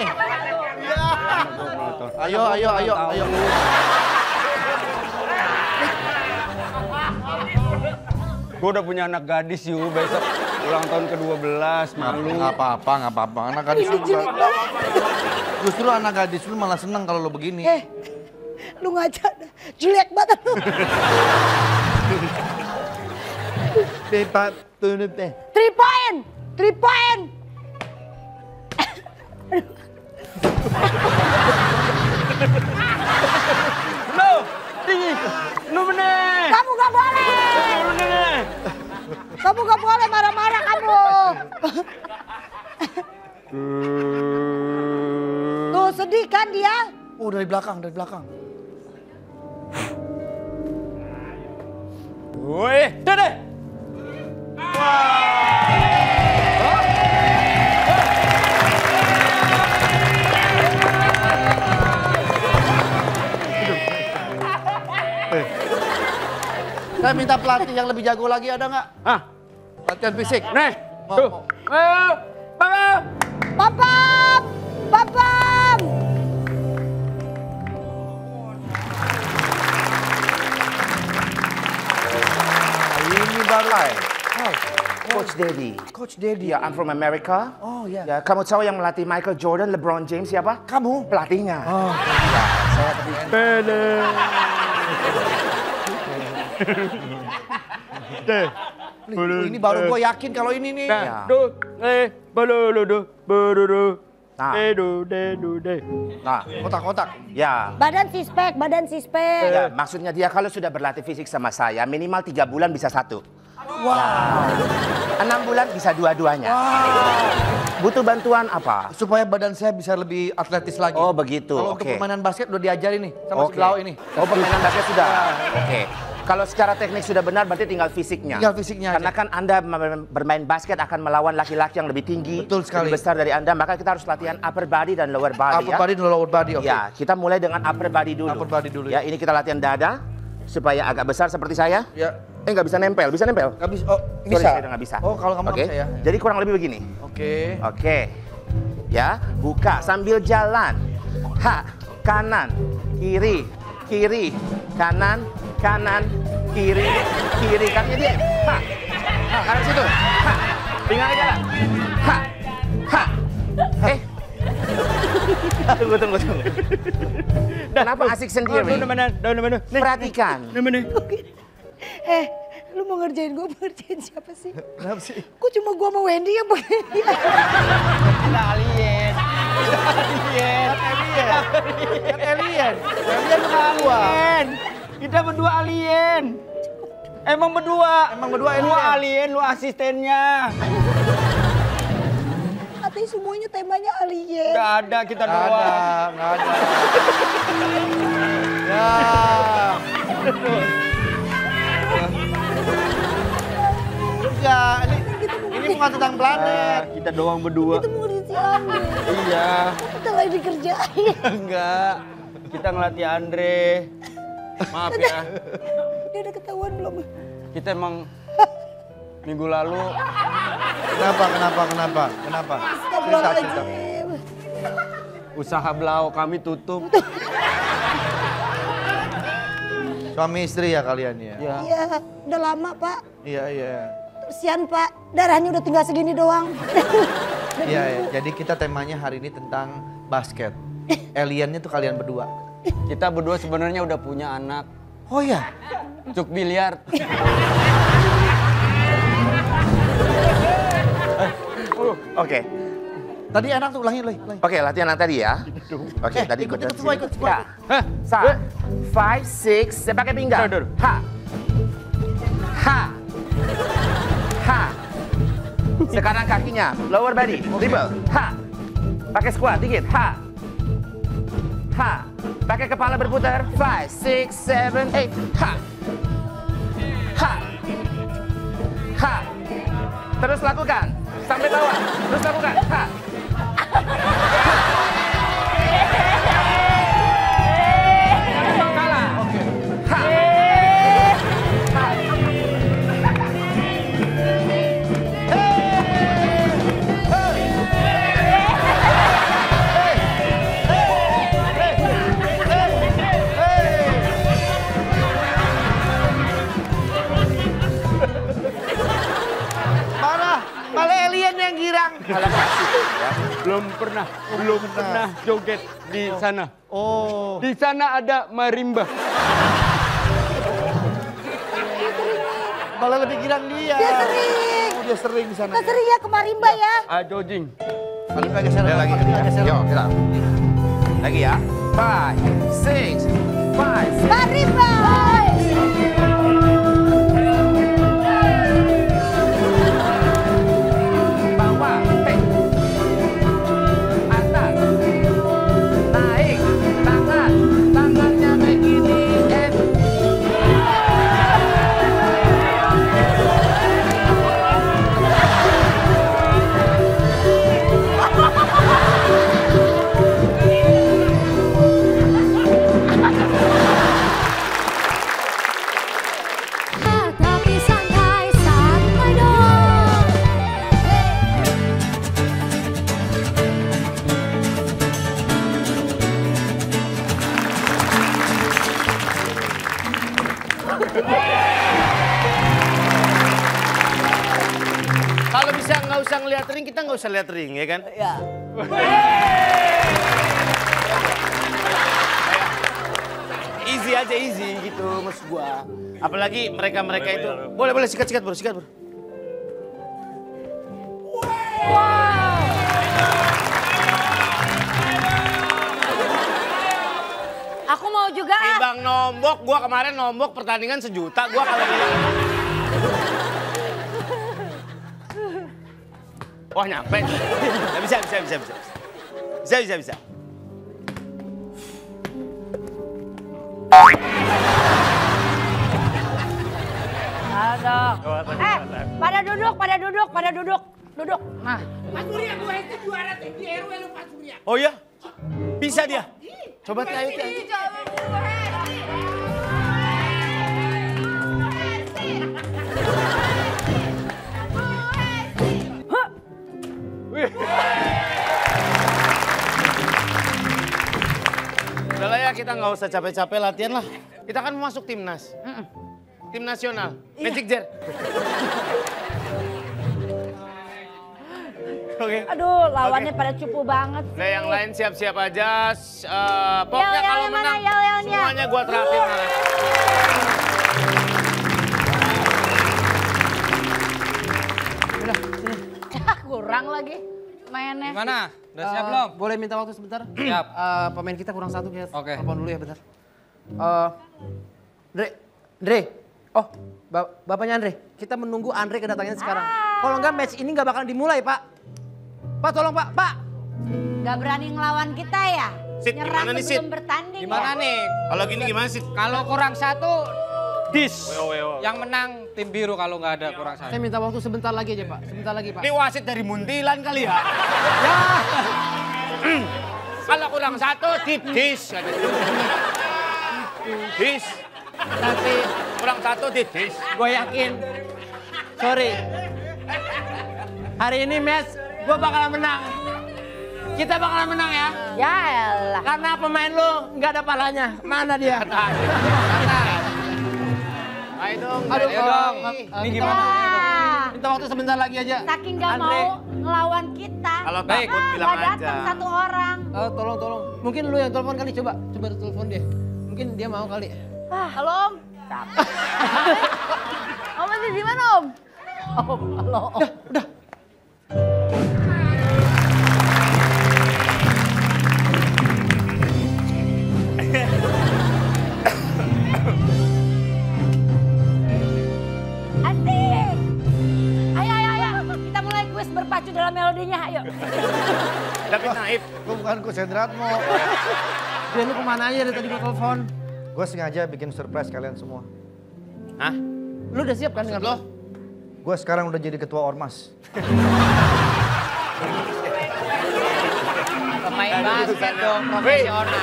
[SPEAKER 1] Ayo, ayo, ayo, ayo.
[SPEAKER 8] Gue udah punya anak gadis yuk, besok ulang tahun ke dua belas, malu.
[SPEAKER 1] Nggak apa-apa, nggak apa-apa. Anak gadis lu justru anak gadis lu malah seneng kalau lu begini.
[SPEAKER 7] Eh, lu ngaca dah. Jelek banget lu.
[SPEAKER 1] Pipa, tunup deh.
[SPEAKER 7] Three point, three point.
[SPEAKER 8] Lu, tinggi, lu bener.
[SPEAKER 7] Kamu gak boleh.
[SPEAKER 8] Lu bener.
[SPEAKER 7] Kamu gak boleh marah-marah kamu. Tuh sedih kan dia?
[SPEAKER 1] Oh, dari belakang, dari belakang.
[SPEAKER 8] Woi, deh.
[SPEAKER 1] Saya minta pelatih yang lebih jago lagi, ada nggak?
[SPEAKER 8] Hah?
[SPEAKER 1] Latihan fisik.
[SPEAKER 8] Nih,
[SPEAKER 1] Mau,
[SPEAKER 8] tuh.
[SPEAKER 1] mau.
[SPEAKER 8] Ayo, Papa.
[SPEAKER 7] Papam, papam.
[SPEAKER 1] Ini baru.
[SPEAKER 2] Hai. Coach Daddy.
[SPEAKER 1] Coach Daddy.
[SPEAKER 2] Ya, I'm from America.
[SPEAKER 1] Oh ya.
[SPEAKER 2] Ya, kamu tahu yang melatih Michael Jordan, LeBron James siapa?
[SPEAKER 1] Kamu?
[SPEAKER 2] Pelatihnya.
[SPEAKER 1] Oh.
[SPEAKER 2] Ya, saya tadi.
[SPEAKER 1] Ini baru gue yakin kalau ini nih.
[SPEAKER 8] Nah,
[SPEAKER 2] Ya.
[SPEAKER 8] duh, eh, balulu, duh, balulu.
[SPEAKER 2] Nah.
[SPEAKER 8] Eh, duh, deh, duh, deh.
[SPEAKER 2] Nah,
[SPEAKER 1] Kotak-kotak.
[SPEAKER 2] ya.
[SPEAKER 7] Badan sispek, badan sispek.
[SPEAKER 2] Ya, maksudnya dia kalau sudah berlatih fisik sama saya, minimal tiga bulan bisa satu. Wow. Enam bulan bisa dua-duanya. Butuh bantuan apa?
[SPEAKER 1] Supaya badan saya bisa lebih atletis lagi.
[SPEAKER 2] Oh, begitu.
[SPEAKER 1] Kalau untuk
[SPEAKER 2] Oke.
[SPEAKER 1] permainan basket udah diajarin nih sama
[SPEAKER 2] Oke.
[SPEAKER 1] si Blau ini.
[SPEAKER 2] Oh, permainan basket sudah. Oke. Kalau secara teknik sudah benar, berarti tinggal fisiknya.
[SPEAKER 1] Tinggal fisiknya
[SPEAKER 2] Karena
[SPEAKER 1] aja.
[SPEAKER 2] kan Anda mem- bermain basket akan melawan laki-laki yang lebih tinggi,
[SPEAKER 1] Betul sekali.
[SPEAKER 2] lebih besar dari Anda, maka kita harus latihan upper body dan lower body.
[SPEAKER 1] Upper
[SPEAKER 2] ya.
[SPEAKER 1] body dan lower body, oke.
[SPEAKER 2] Ya, kita mulai dengan upper body dulu.
[SPEAKER 1] Upper body dulu,
[SPEAKER 2] Ya, ini kita latihan dada supaya agak besar seperti saya.
[SPEAKER 1] Ya.
[SPEAKER 2] Eh, nggak bisa nempel, bisa nempel?
[SPEAKER 1] Nggak bisa. Oh,
[SPEAKER 2] Sorry,
[SPEAKER 1] bisa.
[SPEAKER 2] saya udah nggak bisa.
[SPEAKER 1] Oh, kalau kamu nggak
[SPEAKER 2] Oke.
[SPEAKER 1] bisa ya.
[SPEAKER 2] Jadi kurang lebih begini.
[SPEAKER 1] Oke.
[SPEAKER 2] Oke. Ya, buka sambil jalan. Ha, kanan, kiri, kiri, kanan, kanan, kiri, kiri. Kakinya dia. Ha. Ha, kanan situ. Ha. Pinggang jalan. Ha. Ha. Eh. Tunggu, tunggu, tunggu. Kenapa asik sendiri?
[SPEAKER 8] Daun mana? Daun mana?
[SPEAKER 2] Perhatikan.
[SPEAKER 8] Daun mana?
[SPEAKER 7] Eh, lu mau ngerjain gue, mau ngerjain siapa sih?
[SPEAKER 1] Kenapa sih?
[SPEAKER 7] Kok cuma gue sama Wendy yang begini?
[SPEAKER 8] Ada alien. Alien.
[SPEAKER 1] Kan alien. Alien berdua.
[SPEAKER 8] Alien. Kita berdua alien. Emang berdua.
[SPEAKER 1] Emang berdua
[SPEAKER 8] Lu
[SPEAKER 1] alien.
[SPEAKER 8] alien, lu asistennya.
[SPEAKER 7] Katanya semuanya temanya alien.
[SPEAKER 8] Gak ada, kita
[SPEAKER 1] Nggak
[SPEAKER 8] doang.
[SPEAKER 1] ada, nggak ada. Ya. Enggak, ini, ini bukan tentang planet.
[SPEAKER 8] Kita doang berdua.
[SPEAKER 7] Itu mau ngerjain si Andre.
[SPEAKER 8] Iya.
[SPEAKER 7] Kita lagi dikerjain.
[SPEAKER 8] Enggak. Kita ngelatih Andre. Maaf ya.
[SPEAKER 7] Dia udah ketahuan belum?
[SPEAKER 8] Kita emang minggu lalu
[SPEAKER 1] Kenapa, kenapa, kenapa, kenapa? Cerita, cerita.
[SPEAKER 7] Astagfirullahaladzim.
[SPEAKER 8] usaha Blau kami tutup.
[SPEAKER 1] Suami istri ya kalian ya?
[SPEAKER 8] Ya.
[SPEAKER 7] Iya, udah lama Pak.
[SPEAKER 1] Iya, iya.
[SPEAKER 7] Kesian Pak, darahnya udah tinggal segini doang.
[SPEAKER 1] Iya, ya. Jadi kita temanya hari ini tentang basket. Aliennya tuh kalian berdua.
[SPEAKER 8] Kita berdua sebenarnya udah punya anak.
[SPEAKER 1] Oh ya?
[SPEAKER 8] Cuk biliar.
[SPEAKER 2] Oke.
[SPEAKER 1] Tadi anak tuh ulangin, ulangin. ulangin.
[SPEAKER 2] Oke, latihan yang tadi ya. Oke,
[SPEAKER 1] Eh,
[SPEAKER 2] tadi
[SPEAKER 1] ikut,
[SPEAKER 2] ikut
[SPEAKER 1] ikut semua, ikut semua.
[SPEAKER 2] Ya. Sa. Five, six, saya pakai pinggang.
[SPEAKER 8] Dur, dur.
[SPEAKER 2] Ha. Ha. Ha. Sekarang kakinya, lower body, dribble. Ha. Pakai squat dikit. Ha. Ha. Pakai kepala berputar. Five, six, seven, eight. Ha. Ha. Ha. Terus lakukan. Sampai bawah. Terus lakukan. Ha. kalian yang girang. Alah kasih.
[SPEAKER 8] Ya, belum pernah, belum pernah joget di sana.
[SPEAKER 1] Oh.
[SPEAKER 8] Di sana ada marimba.
[SPEAKER 1] Malah lebih girang dia.
[SPEAKER 7] Dia sering.
[SPEAKER 1] Oh, dia sering di sana.
[SPEAKER 7] Kita sering ya ke Marimba ya.
[SPEAKER 8] Ah, jogging.
[SPEAKER 1] Paling lagi geser lagi. Yuk, kita. Lagi ya. Five, six, five.
[SPEAKER 7] Marimba.
[SPEAKER 2] Bawah, hey. Atas. Naik. Tangan. Tangannya begini. Eh.
[SPEAKER 6] Tapi santai, santai dong.
[SPEAKER 4] Kalau bisa nggak usah ngeliat ring, kita nggak usah lihat ring, ya kan?
[SPEAKER 7] Ya.
[SPEAKER 4] Easy aja, easy gitu maksud gua. Apalagi mereka-mereka itu. Boleh, boleh, sikat-sikat bro, sikat bro.
[SPEAKER 5] Aku mau juga ah.
[SPEAKER 4] Bang nombok, gua kemarin nombok pertandingan sejuta, gua kalau bilang. Wah nyampe. Nah, bisa, bisa, bisa, bisa. Bisa, bisa, bisa.
[SPEAKER 5] Aduh. Eh, pada duduk, pada duduk, pada duduk. Duduk. Nah,
[SPEAKER 2] Pak Surya, gue itu juara di R W lu Pak Surya.
[SPEAKER 4] Oh iya? Bisa dia? Coba ayo, ayo. Udah lah ya, kita nggak usah capek-capek latihan lah. Kita kan mau masuk timnas. Tim nasional. Magic Jar. Oke.
[SPEAKER 5] aduh, lawannya
[SPEAKER 4] Oke.
[SPEAKER 5] pada cupu banget sih.
[SPEAKER 4] Nah yang lain siap-siap aja. S- eh, pokoknya
[SPEAKER 5] Yel-yelnya
[SPEAKER 4] kalau
[SPEAKER 5] mana,
[SPEAKER 4] menang
[SPEAKER 5] yel-yelnya?
[SPEAKER 4] semuanya gua traktir. Malah.
[SPEAKER 5] Kurang lagi mainnya.
[SPEAKER 3] Gimana? Udah siap
[SPEAKER 9] Eh,
[SPEAKER 3] belum?
[SPEAKER 9] Boleh minta waktu sebentar?
[SPEAKER 3] Siap.
[SPEAKER 9] Eh, pemain kita kurang satu, kita
[SPEAKER 3] Oke.
[SPEAKER 9] telepon dulu ya bentar. Eh, Andre, Andre, oh ba- bapaknya Andre, kita menunggu Andre kedatangannya sekarang. Kalau enggak match ini nggak bakalan dimulai Pak. Pak tolong Pak, Pak.
[SPEAKER 5] Gak berani ngelawan kita ya?
[SPEAKER 4] Sid,
[SPEAKER 5] Nyerah
[SPEAKER 4] gimana nih,
[SPEAKER 5] sebelum
[SPEAKER 4] Sid?
[SPEAKER 5] bertanding
[SPEAKER 3] Gimana
[SPEAKER 5] ya?
[SPEAKER 3] nih?
[SPEAKER 4] Kalau gini gimana sih?
[SPEAKER 3] Kalau kurang satu, dis.
[SPEAKER 4] Weo, weo.
[SPEAKER 3] Yang menang tim biru kalau nggak ada kurang satu.
[SPEAKER 9] Saya minta waktu sebentar lagi aja Pak, sebentar lagi Pak.
[SPEAKER 4] Ini wasit dari Muntilan kali ya? Kalau kurang satu, tip dis. kata dia. Dis.
[SPEAKER 9] Tapi
[SPEAKER 4] Kurang satu, tip dis.
[SPEAKER 9] gue yakin, sorry, hari ini match gue bakalan menang. Kita bakalan menang ya.
[SPEAKER 5] Ya elah.
[SPEAKER 9] Karena pemain lu nggak ada palanya. Mana dia?
[SPEAKER 4] Ayo dong,
[SPEAKER 9] Aduh,
[SPEAKER 4] ayo dong.
[SPEAKER 9] eh,
[SPEAKER 3] Ini
[SPEAKER 9] minta-
[SPEAKER 3] gimana?
[SPEAKER 9] Minta waktu sebentar lagi aja.
[SPEAKER 5] Saking gak
[SPEAKER 9] Andre.
[SPEAKER 5] mau ngelawan kita.
[SPEAKER 4] Kalau
[SPEAKER 3] Baik.
[SPEAKER 4] takut
[SPEAKER 5] Ah,
[SPEAKER 4] bilang
[SPEAKER 5] gak
[SPEAKER 4] aja.
[SPEAKER 5] datang satu orang.
[SPEAKER 9] Eh, tolong, tolong. Mungkin lu yang telepon kali, coba. Coba telepon dia. Mungkin dia mau kali.
[SPEAKER 5] Ah, halo Om. Om masih di mana Om? Om, halo Om.
[SPEAKER 9] Udah.
[SPEAKER 5] Asik. Ayo, ayo, ayo. Kita mulai kuis berpacu dalam melodinya, ayo.
[SPEAKER 4] David Naif.
[SPEAKER 1] Gue bukan Coach Hendratmo.
[SPEAKER 9] Dia lu kemana aja dari tadi gua telepon?
[SPEAKER 1] Gue sengaja bikin surprise kalian semua.
[SPEAKER 4] Hah?
[SPEAKER 9] Lu udah siap kan dengan
[SPEAKER 4] Lo?
[SPEAKER 1] Gue sekarang udah jadi ketua Ormas.
[SPEAKER 3] Pemain basket dong, profesional.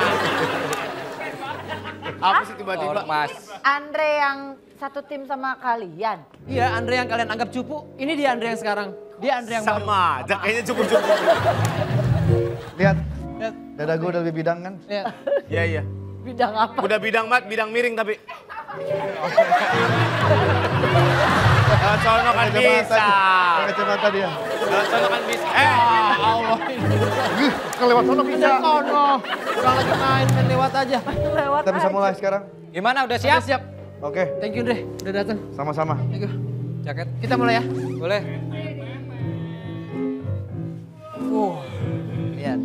[SPEAKER 4] Apa sih tiba-tiba?
[SPEAKER 3] Ormas.
[SPEAKER 5] Andre yang satu tim sama kalian.
[SPEAKER 9] Iya, Andre yang kalian anggap cupu. Ini dia Andre yang sekarang. Dia Andre yang baru.
[SPEAKER 4] Sama aja, kayaknya cukup-cukup.
[SPEAKER 1] Lihat,
[SPEAKER 9] Lihat.
[SPEAKER 1] dada gue udah lebih bidang kan?
[SPEAKER 9] Lihat.
[SPEAKER 4] Iya, iya.
[SPEAKER 5] Bidang apa?
[SPEAKER 4] Udah bidang mat, bidang miring tapi. Lewat sono kan bisa.
[SPEAKER 1] Kacamata dia.
[SPEAKER 4] Lewat sono kan bisa. Eh, Allah.
[SPEAKER 1] Kelewat sono bisa.
[SPEAKER 9] Kono. Kalau lagi main, main lewat aja.
[SPEAKER 5] Lewat
[SPEAKER 1] Kita bisa
[SPEAKER 5] aja.
[SPEAKER 1] mulai sekarang.
[SPEAKER 3] Gimana, udah siap?
[SPEAKER 9] Udah siap.
[SPEAKER 1] Oke,
[SPEAKER 9] Thank you, Dre. Udah datang.
[SPEAKER 1] sama-sama.
[SPEAKER 9] Thank you.
[SPEAKER 3] Jaket.
[SPEAKER 9] Kita mulai ya.
[SPEAKER 3] Boleh.
[SPEAKER 9] Uh, lihat.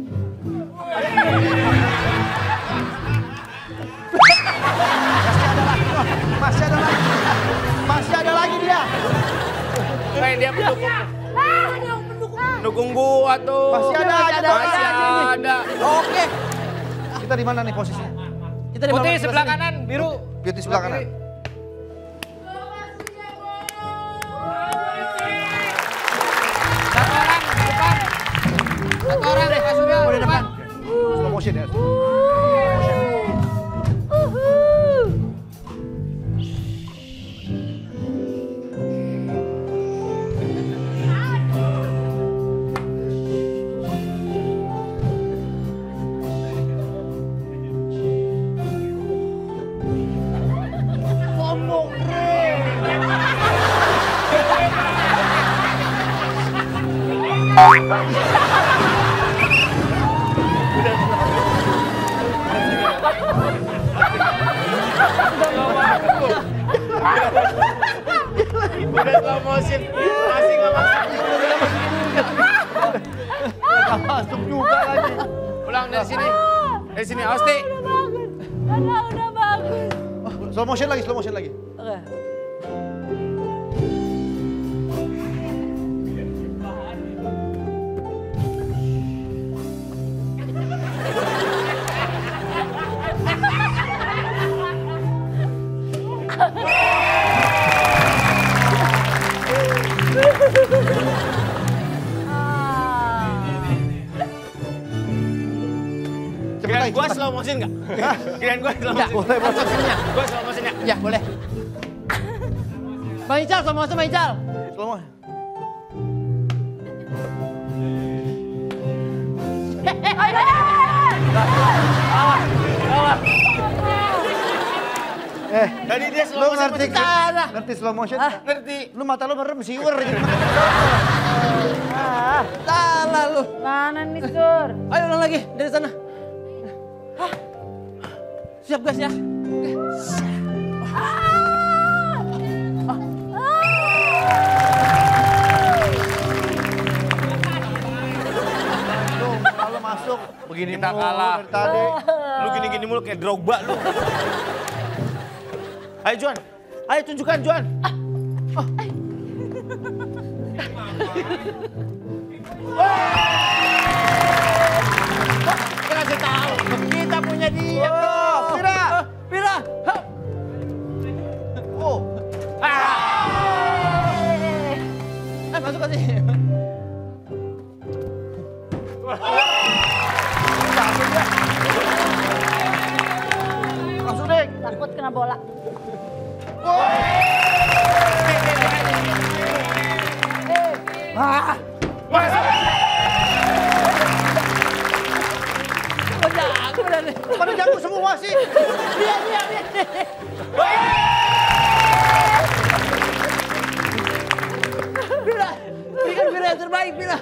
[SPEAKER 1] Masih ada lagi. Masih ada lagi dia.
[SPEAKER 4] Kayak dia pendukung. Pendukung gua tuh.
[SPEAKER 1] Masih ada aja.
[SPEAKER 4] Masih ada.
[SPEAKER 9] Oke.
[SPEAKER 1] Kita di mana nih posisinya?
[SPEAKER 9] Kita di
[SPEAKER 3] Putih
[SPEAKER 9] bawah
[SPEAKER 3] sebelah
[SPEAKER 9] sini.
[SPEAKER 3] kanan, biru.
[SPEAKER 1] Beauty sebelah kanan.
[SPEAKER 3] Satu orang di depan. Satu orang deh, Kak Surya.
[SPEAKER 9] Oh, di depan.
[SPEAKER 1] Slow motion ya.
[SPEAKER 4] Udah slow motion. Masih nggak masuk.
[SPEAKER 1] Masuk juga lagi.
[SPEAKER 4] Ulang dari sini. Dari sini, Osti.
[SPEAKER 5] Udah bagus. Udah, udah bagus.
[SPEAKER 1] Slow motion lagi, slow motion lagi.
[SPEAKER 5] Oke.
[SPEAKER 1] Cepet
[SPEAKER 4] Kirain
[SPEAKER 1] lagi,
[SPEAKER 4] gua
[SPEAKER 1] cepet.
[SPEAKER 4] slow motion nggak? Kirain gua slow
[SPEAKER 9] Enggak,
[SPEAKER 4] motion.
[SPEAKER 9] boleh, boleh.
[SPEAKER 4] Gua slow motion ya?
[SPEAKER 9] Ya, boleh. Bang Ical, sama sama Ical.
[SPEAKER 1] Slow motion. Eh,
[SPEAKER 4] Tadi dia slow
[SPEAKER 1] lu
[SPEAKER 4] motion
[SPEAKER 1] ngerti
[SPEAKER 4] masih cara.
[SPEAKER 1] ngerti slow motion?
[SPEAKER 4] Ngerti.
[SPEAKER 1] Lu mata lu merem siwer gitu.
[SPEAKER 9] Salah lu.
[SPEAKER 5] Mana nih, Sur?
[SPEAKER 9] Ayo ulang lagi dari sana. Hah? Siap guys ya.
[SPEAKER 1] Tuh, kalau masuk begini
[SPEAKER 4] Kita
[SPEAKER 1] mulu
[SPEAKER 4] kalah.
[SPEAKER 1] dari tadi.
[SPEAKER 4] Lu gini-gini mulu kayak Drogba lu. Ayo Juan. Ayo tunjukkan Juan. Kita kasih tahu. Kita punya dia, bro.
[SPEAKER 1] Pira.
[SPEAKER 9] Pira. Hah.
[SPEAKER 1] Oh,
[SPEAKER 9] Eh, masuk ke sini.
[SPEAKER 1] langsung deh.
[SPEAKER 5] Takut kena bola.
[SPEAKER 1] Ah,
[SPEAKER 9] Oh, jago dah nih.
[SPEAKER 1] pada jago semua sih.
[SPEAKER 9] Lihat, lihat, lihat. Pira. Pira, Pira yang terbaik, Pira.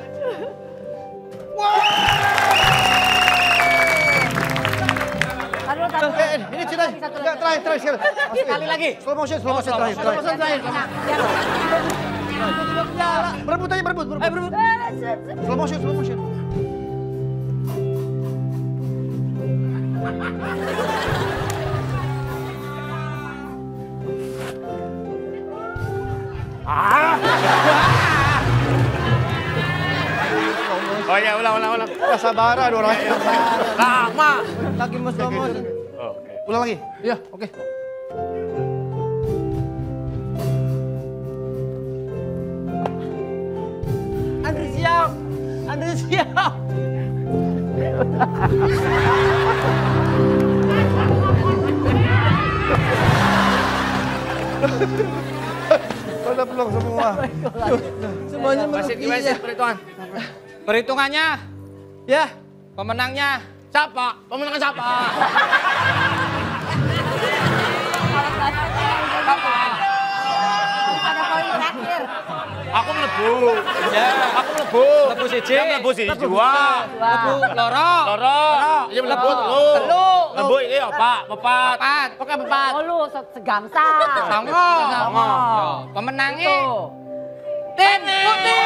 [SPEAKER 5] Aduh, takut.
[SPEAKER 1] Eh, ini Cina. Enggak, terakhir, terakhir. sekali.
[SPEAKER 4] Sekali lagi.
[SPEAKER 1] Slow motion, slow motion terakhir.
[SPEAKER 9] Slow motion
[SPEAKER 1] terakhir.
[SPEAKER 9] terakhir.
[SPEAKER 1] Berebut aja, berebut, berebut.
[SPEAKER 9] Ayo berebut.
[SPEAKER 5] Eh, set, set.
[SPEAKER 1] Slow motion, slow motion.
[SPEAKER 4] Oh ya, ulang, ulang, ulang.
[SPEAKER 1] Kesabaran orang.
[SPEAKER 4] Lama.
[SPEAKER 9] Lagi mau slow motion.
[SPEAKER 1] Ulang lagi.
[SPEAKER 9] Iya, oke. Andri siap. Andri siap.
[SPEAKER 1] Pada pelong semua.
[SPEAKER 9] Semuanya
[SPEAKER 4] Masih
[SPEAKER 9] melukis
[SPEAKER 4] gimana
[SPEAKER 9] ya.
[SPEAKER 4] sih perhitungan?
[SPEAKER 3] Perhitungannya,
[SPEAKER 9] Ya.
[SPEAKER 3] pemenangnya.
[SPEAKER 4] Siapa? Pemenangnya siapa?
[SPEAKER 5] Ada kontrak.
[SPEAKER 4] Aku melebu.
[SPEAKER 3] Ya.
[SPEAKER 4] Aku melebu.
[SPEAKER 3] Mlebu siji.
[SPEAKER 4] Ya melebu siji dua.
[SPEAKER 3] Mlebu loro.
[SPEAKER 4] Loro. Iya melebu telu.
[SPEAKER 3] Telu.
[SPEAKER 4] Mlebu iki apa? Pepat.
[SPEAKER 3] Empat.
[SPEAKER 4] Pokoke pepat.
[SPEAKER 5] Oh lu se- segamsa.
[SPEAKER 3] Songo.
[SPEAKER 4] Songo.
[SPEAKER 3] Yo, pemenangnya
[SPEAKER 5] Tuh.
[SPEAKER 3] tim putih.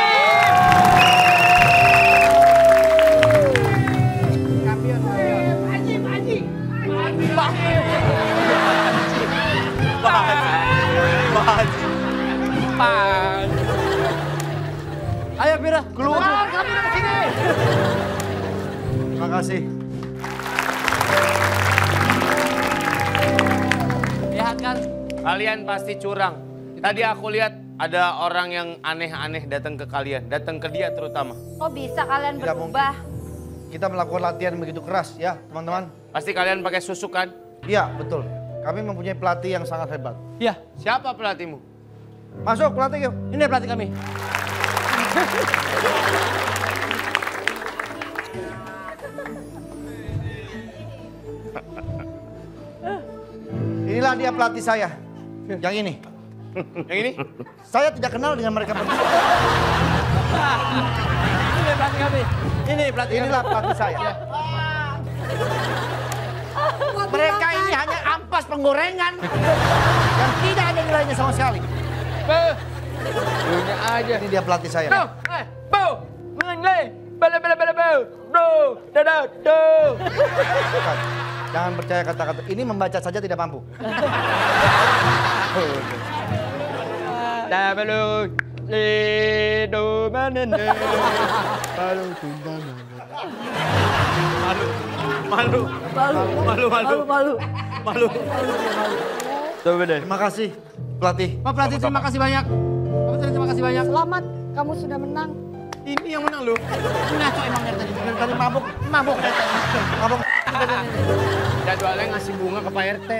[SPEAKER 3] Pan.
[SPEAKER 9] Ayo Vira,
[SPEAKER 1] Keluar kamu dari sini. Terima kasih.
[SPEAKER 3] Lihat kan?
[SPEAKER 4] Kalian pasti curang. Tadi aku lihat ada orang yang aneh-aneh datang ke kalian, datang ke dia terutama.
[SPEAKER 5] Kok bisa kalian
[SPEAKER 1] Tidak
[SPEAKER 5] berubah?
[SPEAKER 1] Kita melakukan latihan begitu keras ya teman-teman.
[SPEAKER 4] Pasti kalian pakai susuk kan?
[SPEAKER 1] Iya betul. Kami mempunyai pelatih yang sangat hebat.
[SPEAKER 9] Iya,
[SPEAKER 4] Siapa pelatihmu?
[SPEAKER 1] Masuk pelatih yuk.
[SPEAKER 9] ini pelatih kami.
[SPEAKER 1] Inilah dia pelatih saya. Yang ini.
[SPEAKER 4] Yang ini?
[SPEAKER 1] Saya tidak kenal dengan mereka berdua.
[SPEAKER 9] Ini pelatih kami. Ini pelatih kami.
[SPEAKER 1] Inilah pelatih saya.
[SPEAKER 2] Mereka ini hanya ampas penggorengan.
[SPEAKER 1] Yang tidak ada nilainya sama sekali.
[SPEAKER 3] Punya aja.
[SPEAKER 1] Ini dia pelatih saya.
[SPEAKER 3] No, eh, bo, mengenai, bala bala bala bo, do, dada, do.
[SPEAKER 1] Bukan. Jangan percaya kata-kata. Ini membaca saja tidak mampu.
[SPEAKER 3] Da balu, le, do, manene.
[SPEAKER 4] Malu. Malu. Malu. Malu. Malu.
[SPEAKER 5] Malu.
[SPEAKER 4] Malu.
[SPEAKER 3] Coba deh.
[SPEAKER 1] Terima kasih pelatih.
[SPEAKER 9] Pak pelatih terima kasih banyak. Pak pelatih terima kasih banyak.
[SPEAKER 7] Selamat, kamu sudah menang.
[SPEAKER 4] Ini yang menang lu.
[SPEAKER 9] Ngaco emang dari tadi.
[SPEAKER 1] Dari tadi mabuk.
[SPEAKER 9] Mabuk dari tadi.
[SPEAKER 1] Mabuk.
[SPEAKER 4] Jadwalnya ngasih bunga ke Pak R T.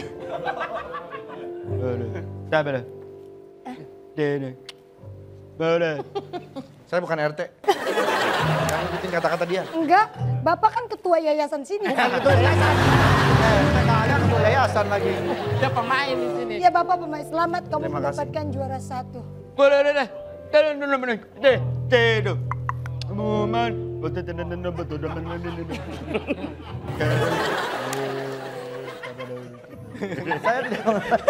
[SPEAKER 8] Coba deh. Dene. Boleh.
[SPEAKER 1] Saya bukan R T. Jangan ikutin kata-kata dia.
[SPEAKER 7] Enggak, Bapak kan ketua yayasan sini.
[SPEAKER 1] Bukan ketua yayasan. Eh, saya ketua yayasan lagi.
[SPEAKER 9] Dia pemain di sini.
[SPEAKER 7] Ya Bapak pemain selamat, kamu
[SPEAKER 1] Terima kasih.
[SPEAKER 7] mendapatkan juara satu.
[SPEAKER 8] Boleh deh deh. Deh dulu menang. Deh, deh dulu. Umuman, betul betul betul betul betul.
[SPEAKER 1] Saya tidak.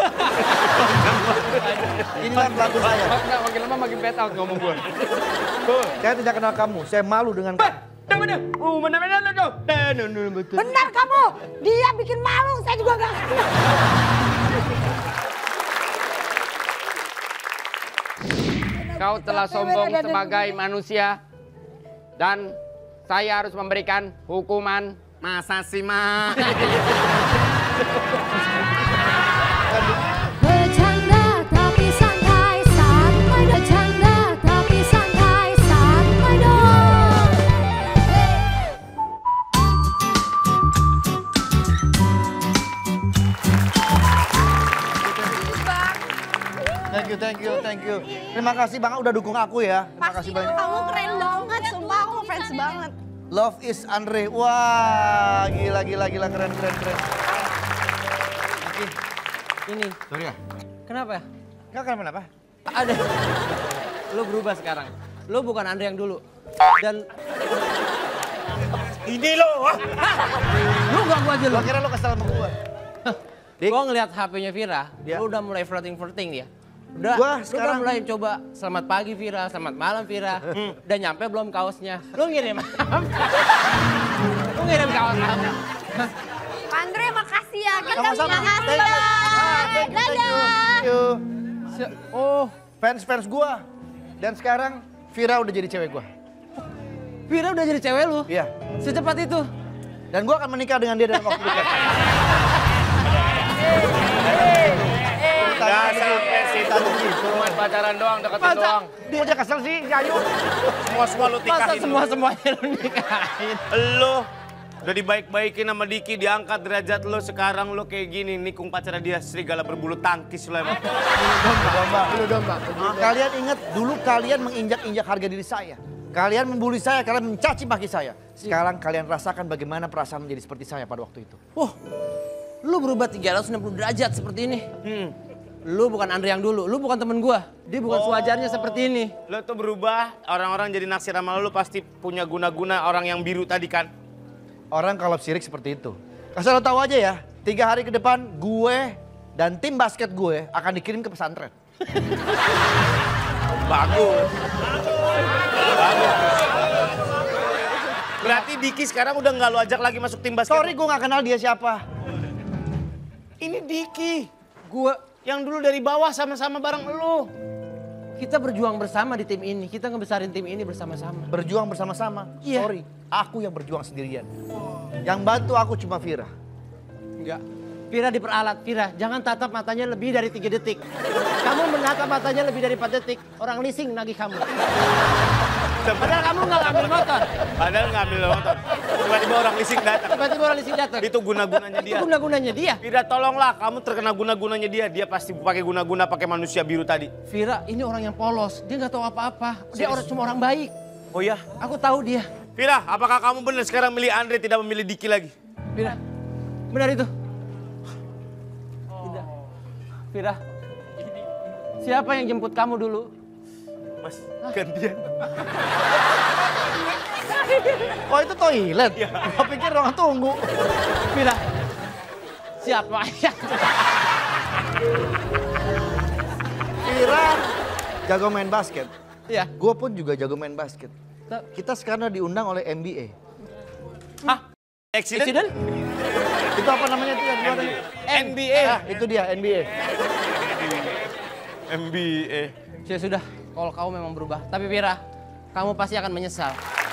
[SPEAKER 1] Inilah pelatih saya.
[SPEAKER 3] Enggak, makin lama makin bad out ngomong gue.
[SPEAKER 1] Saya tidak kenal kamu. Saya malu dengan kamu.
[SPEAKER 8] Dah mana? Oh, mana mana mana tu? Dah dulu betul.
[SPEAKER 7] Benar kamu, dia bikin malu, saya juga gak.
[SPEAKER 3] Kau telah sombong sebagai manusia dan saya harus memberikan hukuman.
[SPEAKER 4] Masa sih, Mak?
[SPEAKER 6] Bercanda tapi santai, santai bercanda tapi santai, santai dong.
[SPEAKER 1] Thank you, thank you, thank you. Terima kasih Bang udah dukung aku ya. Terima kasih banyak.
[SPEAKER 10] Kamu keren banget, sumpah aku fans banget.
[SPEAKER 1] Love is Andre. Wah, gila gila gila keren keren keren. Oke.
[SPEAKER 9] Ini,
[SPEAKER 1] Sorry ya.
[SPEAKER 9] kenapa ya?
[SPEAKER 1] Enggak kenapa kenapa?
[SPEAKER 9] Ada. Lu berubah sekarang. Lu bukan Andre yang dulu. Dan
[SPEAKER 4] Ini loh.
[SPEAKER 9] lu ganggu aja lu.
[SPEAKER 1] Gua kira lo kesel sama gua. Dik.
[SPEAKER 9] Gua ngeliat H P-nya Vira,
[SPEAKER 1] Dia.
[SPEAKER 9] lu udah mulai flirting-flirting dia. Udah,
[SPEAKER 1] Gua
[SPEAKER 9] lu udah
[SPEAKER 1] sekarang-
[SPEAKER 9] mulai coba selamat pagi Vira, selamat malam Vira. Udah nyampe belum kaosnya? Lu ngirim apa? Lu ngirim kaos apa?
[SPEAKER 10] Pak Andre makasih ya, kita
[SPEAKER 1] Sama-sama.
[SPEAKER 10] makasih
[SPEAKER 1] Thank you.
[SPEAKER 10] ya.
[SPEAKER 1] Ah, thank you, thank you. Thank you.
[SPEAKER 9] Si- Oh,
[SPEAKER 1] Fans-fans gua. Dan sekarang Vira udah jadi cewek gua.
[SPEAKER 9] Vira udah jadi cewek lu?
[SPEAKER 1] Iya.
[SPEAKER 9] Secepat itu?
[SPEAKER 1] Dan gua akan menikah dengan dia dalam waktu dekat.
[SPEAKER 4] Udah sampai situ. Cuma pacaran doang, deketan doang.
[SPEAKER 1] Dia aja kesel sih, Ayu.
[SPEAKER 4] Semua-semua lu
[SPEAKER 9] Masa
[SPEAKER 4] tikahin.
[SPEAKER 9] semua-semuanya lu nikahin?
[SPEAKER 4] Lu udah dibaik-baikin sama Diki, diangkat derajat lu, sekarang lu kayak gini, nikung pacarnya dia, serigala berbulu tangkis lu emang.
[SPEAKER 1] Kalian ingat dulu kalian menginjak-injak harga diri saya. Kalian membuli saya, kalian mencaci maki saya. Sekarang kalian rasakan bagaimana perasaan menjadi seperti saya pada waktu itu.
[SPEAKER 9] Wah, lu berubah tiga ratus enam puluh derajat seperti ini.
[SPEAKER 4] Hmm.
[SPEAKER 9] lu bukan Andre yang dulu, lu bukan temen gua. Dia bukan
[SPEAKER 4] Oh.
[SPEAKER 9] sewajarnya seperti ini.
[SPEAKER 4] Lo tuh berubah, orang-orang jadi naksir sama lo, lo pasti punya guna-guna orang yang biru tadi kan?
[SPEAKER 1] Orang kalau sirik seperti itu. Kasih lo tahu aja ya, tiga hari ke depan gue dan tim basket gue akan dikirim ke pesantren.
[SPEAKER 4] Bagus. Bagus. Berarti Diki sekarang udah nggak lo ajak lagi masuk tim basket?
[SPEAKER 1] Sorry, gue nggak kenal dia siapa.
[SPEAKER 4] Ini Diki.
[SPEAKER 9] Gua
[SPEAKER 4] Yang dulu dari bawah sama-sama bareng lo.
[SPEAKER 9] kita berjuang bersama di tim ini. Kita ngebesarin tim ini bersama-sama.
[SPEAKER 1] Berjuang bersama-sama.
[SPEAKER 9] Iya.
[SPEAKER 1] Sorry, aku yang berjuang sendirian. Yang bantu aku cuma Vira.
[SPEAKER 9] Enggak. Vira diperalat, Vira jangan tatap matanya lebih dari tiga detik. Kamu menatap matanya lebih dari empat detik. Orang leasing nagih kamu. Padahal kamu nggak ngambil motor.
[SPEAKER 4] Padahal ngambil motor. Tiba-tiba orang leasing datang.
[SPEAKER 9] Tiba-tiba orang leasing datang.
[SPEAKER 4] Itu guna-gunanya dia.
[SPEAKER 9] Itu guna-gunanya dia.
[SPEAKER 4] Vira tolonglah, kamu terkena guna-gunanya dia. Dia pasti pakai guna-guna pakai manusia biru tadi.
[SPEAKER 9] Vira ini orang yang polos. Dia nggak tahu apa-apa. Dia
[SPEAKER 4] Serius?
[SPEAKER 9] orang cuma orang baik.
[SPEAKER 4] Oh ya?
[SPEAKER 9] Aku tahu dia.
[SPEAKER 4] Vira, apakah kamu benar sekarang milih Andre tidak memilih Diki lagi?
[SPEAKER 9] Vira, benar itu. Tidak. Vira, siapa yang jemput kamu dulu?
[SPEAKER 4] Mas, gantian.
[SPEAKER 1] Oh itu toilet? Gue pikir ruang tunggu.
[SPEAKER 9] Vira, siapa yang...
[SPEAKER 1] Vira jago main basket.
[SPEAKER 9] Iya.
[SPEAKER 1] Gue pun juga jago main basket. Kita sekarang diundang oleh N B A.
[SPEAKER 4] Hah? Accident?
[SPEAKER 9] Accident?
[SPEAKER 1] Itu apa namanya itu yang luar?
[SPEAKER 4] N B A.
[SPEAKER 1] Ah, itu dia N B A.
[SPEAKER 4] N B A.
[SPEAKER 9] Ya sudah, kalau kamu memang berubah. Tapi Vira, kamu pasti akan menyesal.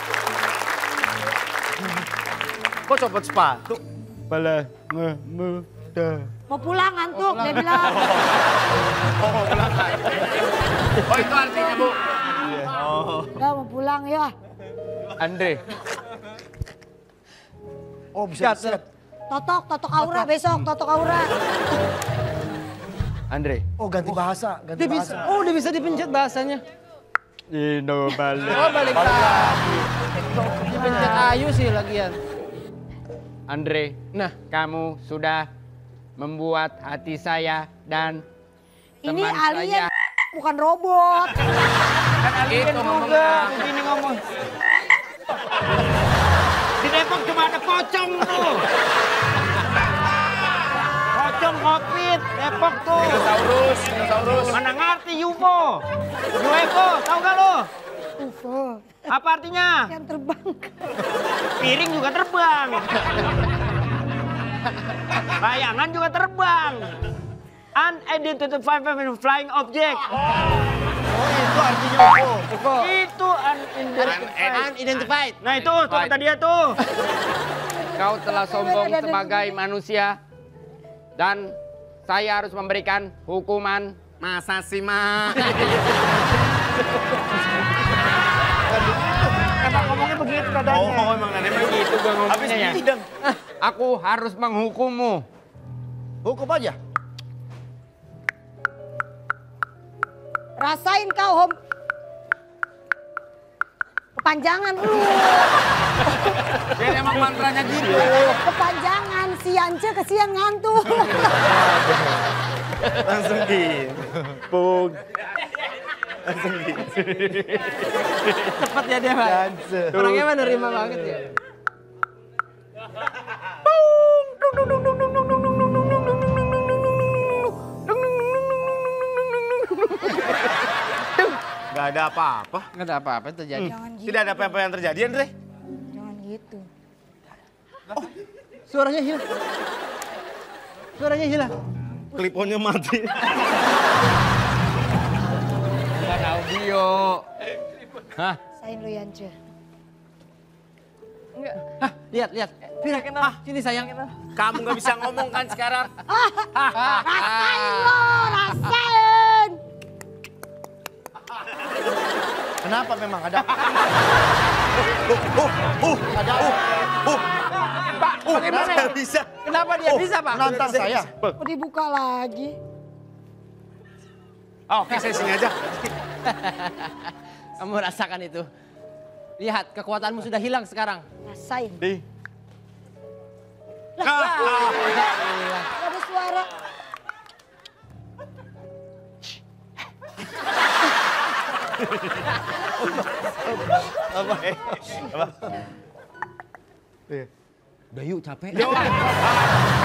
[SPEAKER 4] Kok copot sepatu?
[SPEAKER 8] Pala muda.
[SPEAKER 7] Mau pulang ngantuk, dia bilang.
[SPEAKER 4] Oh itu artinya Bu.
[SPEAKER 7] Udah mau pulang ya.
[SPEAKER 8] Andre,
[SPEAKER 1] Oh bisa set.
[SPEAKER 7] Totok, totok aura besok, totok aura.
[SPEAKER 8] Andre.
[SPEAKER 1] Oh ganti bahasa, ganti
[SPEAKER 9] Dia bisa,
[SPEAKER 1] bahasa.
[SPEAKER 9] oh dia bisa dipencet bahasanya.
[SPEAKER 8] Ino balik.
[SPEAKER 9] Oh balik lagi. Dipencet Ayu sih lagian.
[SPEAKER 8] Andre,
[SPEAKER 9] Nah,
[SPEAKER 8] kamu sudah membuat hati saya dan
[SPEAKER 7] Ini
[SPEAKER 8] teman
[SPEAKER 7] alien,
[SPEAKER 8] saya.
[SPEAKER 7] bukan robot.
[SPEAKER 8] Itu juga. Ini ngomong. Di Depok cuma ada pocong tuh. Pocong covid Depok tuh.
[SPEAKER 4] Dinosaurus, dinosaurus.
[SPEAKER 8] Mana ngerti U F O? U F O, tahu gak lo?
[SPEAKER 7] U F O,
[SPEAKER 8] Apa artinya?
[SPEAKER 7] yang terbang.
[SPEAKER 8] Piring juga terbang. Bayangan juga terbang. Unidentified flying object.
[SPEAKER 1] Oh itu artinya U F O.
[SPEAKER 8] Itu unidentified.
[SPEAKER 9] unidentified.
[SPEAKER 8] Nah itu, tuh kata dia tuh. Kau telah sombong sebagai manusia. Dan saya harus memberikan hukuman.
[SPEAKER 3] Masa sih, Ma?
[SPEAKER 1] Emang ngomongnya begitu nadanya.
[SPEAKER 4] Oh emang ada begitu gua
[SPEAKER 8] Habis
[SPEAKER 4] ngomongnya ya.
[SPEAKER 8] bidang. Aku harus menghukummu.
[SPEAKER 1] Hukum aja.
[SPEAKER 7] Rasain kau, Hom. Kepanjangan lu.
[SPEAKER 4] Dia emang mantranya gitu.
[SPEAKER 7] Kepanjangan, siance kesian ngantuk.
[SPEAKER 4] Langsung gini.
[SPEAKER 8] Pung.
[SPEAKER 9] Cepat ya dia, Pak. Orangnya mah nerima banget ya.
[SPEAKER 4] Gak ada apa-apa.
[SPEAKER 9] Nggak ada apa-apa yang terjadi.
[SPEAKER 7] Jangan gitu,
[SPEAKER 4] Tidak ada apa-apa yang terjadi, Andre.
[SPEAKER 7] jangan gitu.
[SPEAKER 9] Suaranya hilang. Suaranya hilang.
[SPEAKER 4] Kliponnya mati.
[SPEAKER 8] Bukan audio. Hah?
[SPEAKER 7] Sain lu Yance.
[SPEAKER 9] Hah, lihat, lihat. Vira, ah, sini sayang.
[SPEAKER 4] Kamu gak bisa ngomong kan sekarang?
[SPEAKER 7] Rasain lo, rasain.
[SPEAKER 1] Kenapa memang ada?
[SPEAKER 4] Uh, uh, uh,
[SPEAKER 1] Ada uh, uh.
[SPEAKER 4] Pak, uh,
[SPEAKER 9] bagaimana?
[SPEAKER 4] nggak bisa.
[SPEAKER 9] Kenapa dia bisa, Pak?
[SPEAKER 1] Nantang saya.
[SPEAKER 7] Mau dibuka lagi.
[SPEAKER 4] Oh, oke, saya sini aja.
[SPEAKER 9] Kamu rasakan itu. Lihat, kekuatanmu sudah hilang sekarang.
[SPEAKER 7] Rasain.
[SPEAKER 8] Di.
[SPEAKER 7] Lah,
[SPEAKER 4] Ah,
[SPEAKER 7] gak ada suara.
[SPEAKER 1] Apa? Eh, apa?
[SPEAKER 9] Udah yuk capek.
[SPEAKER 4] Yo,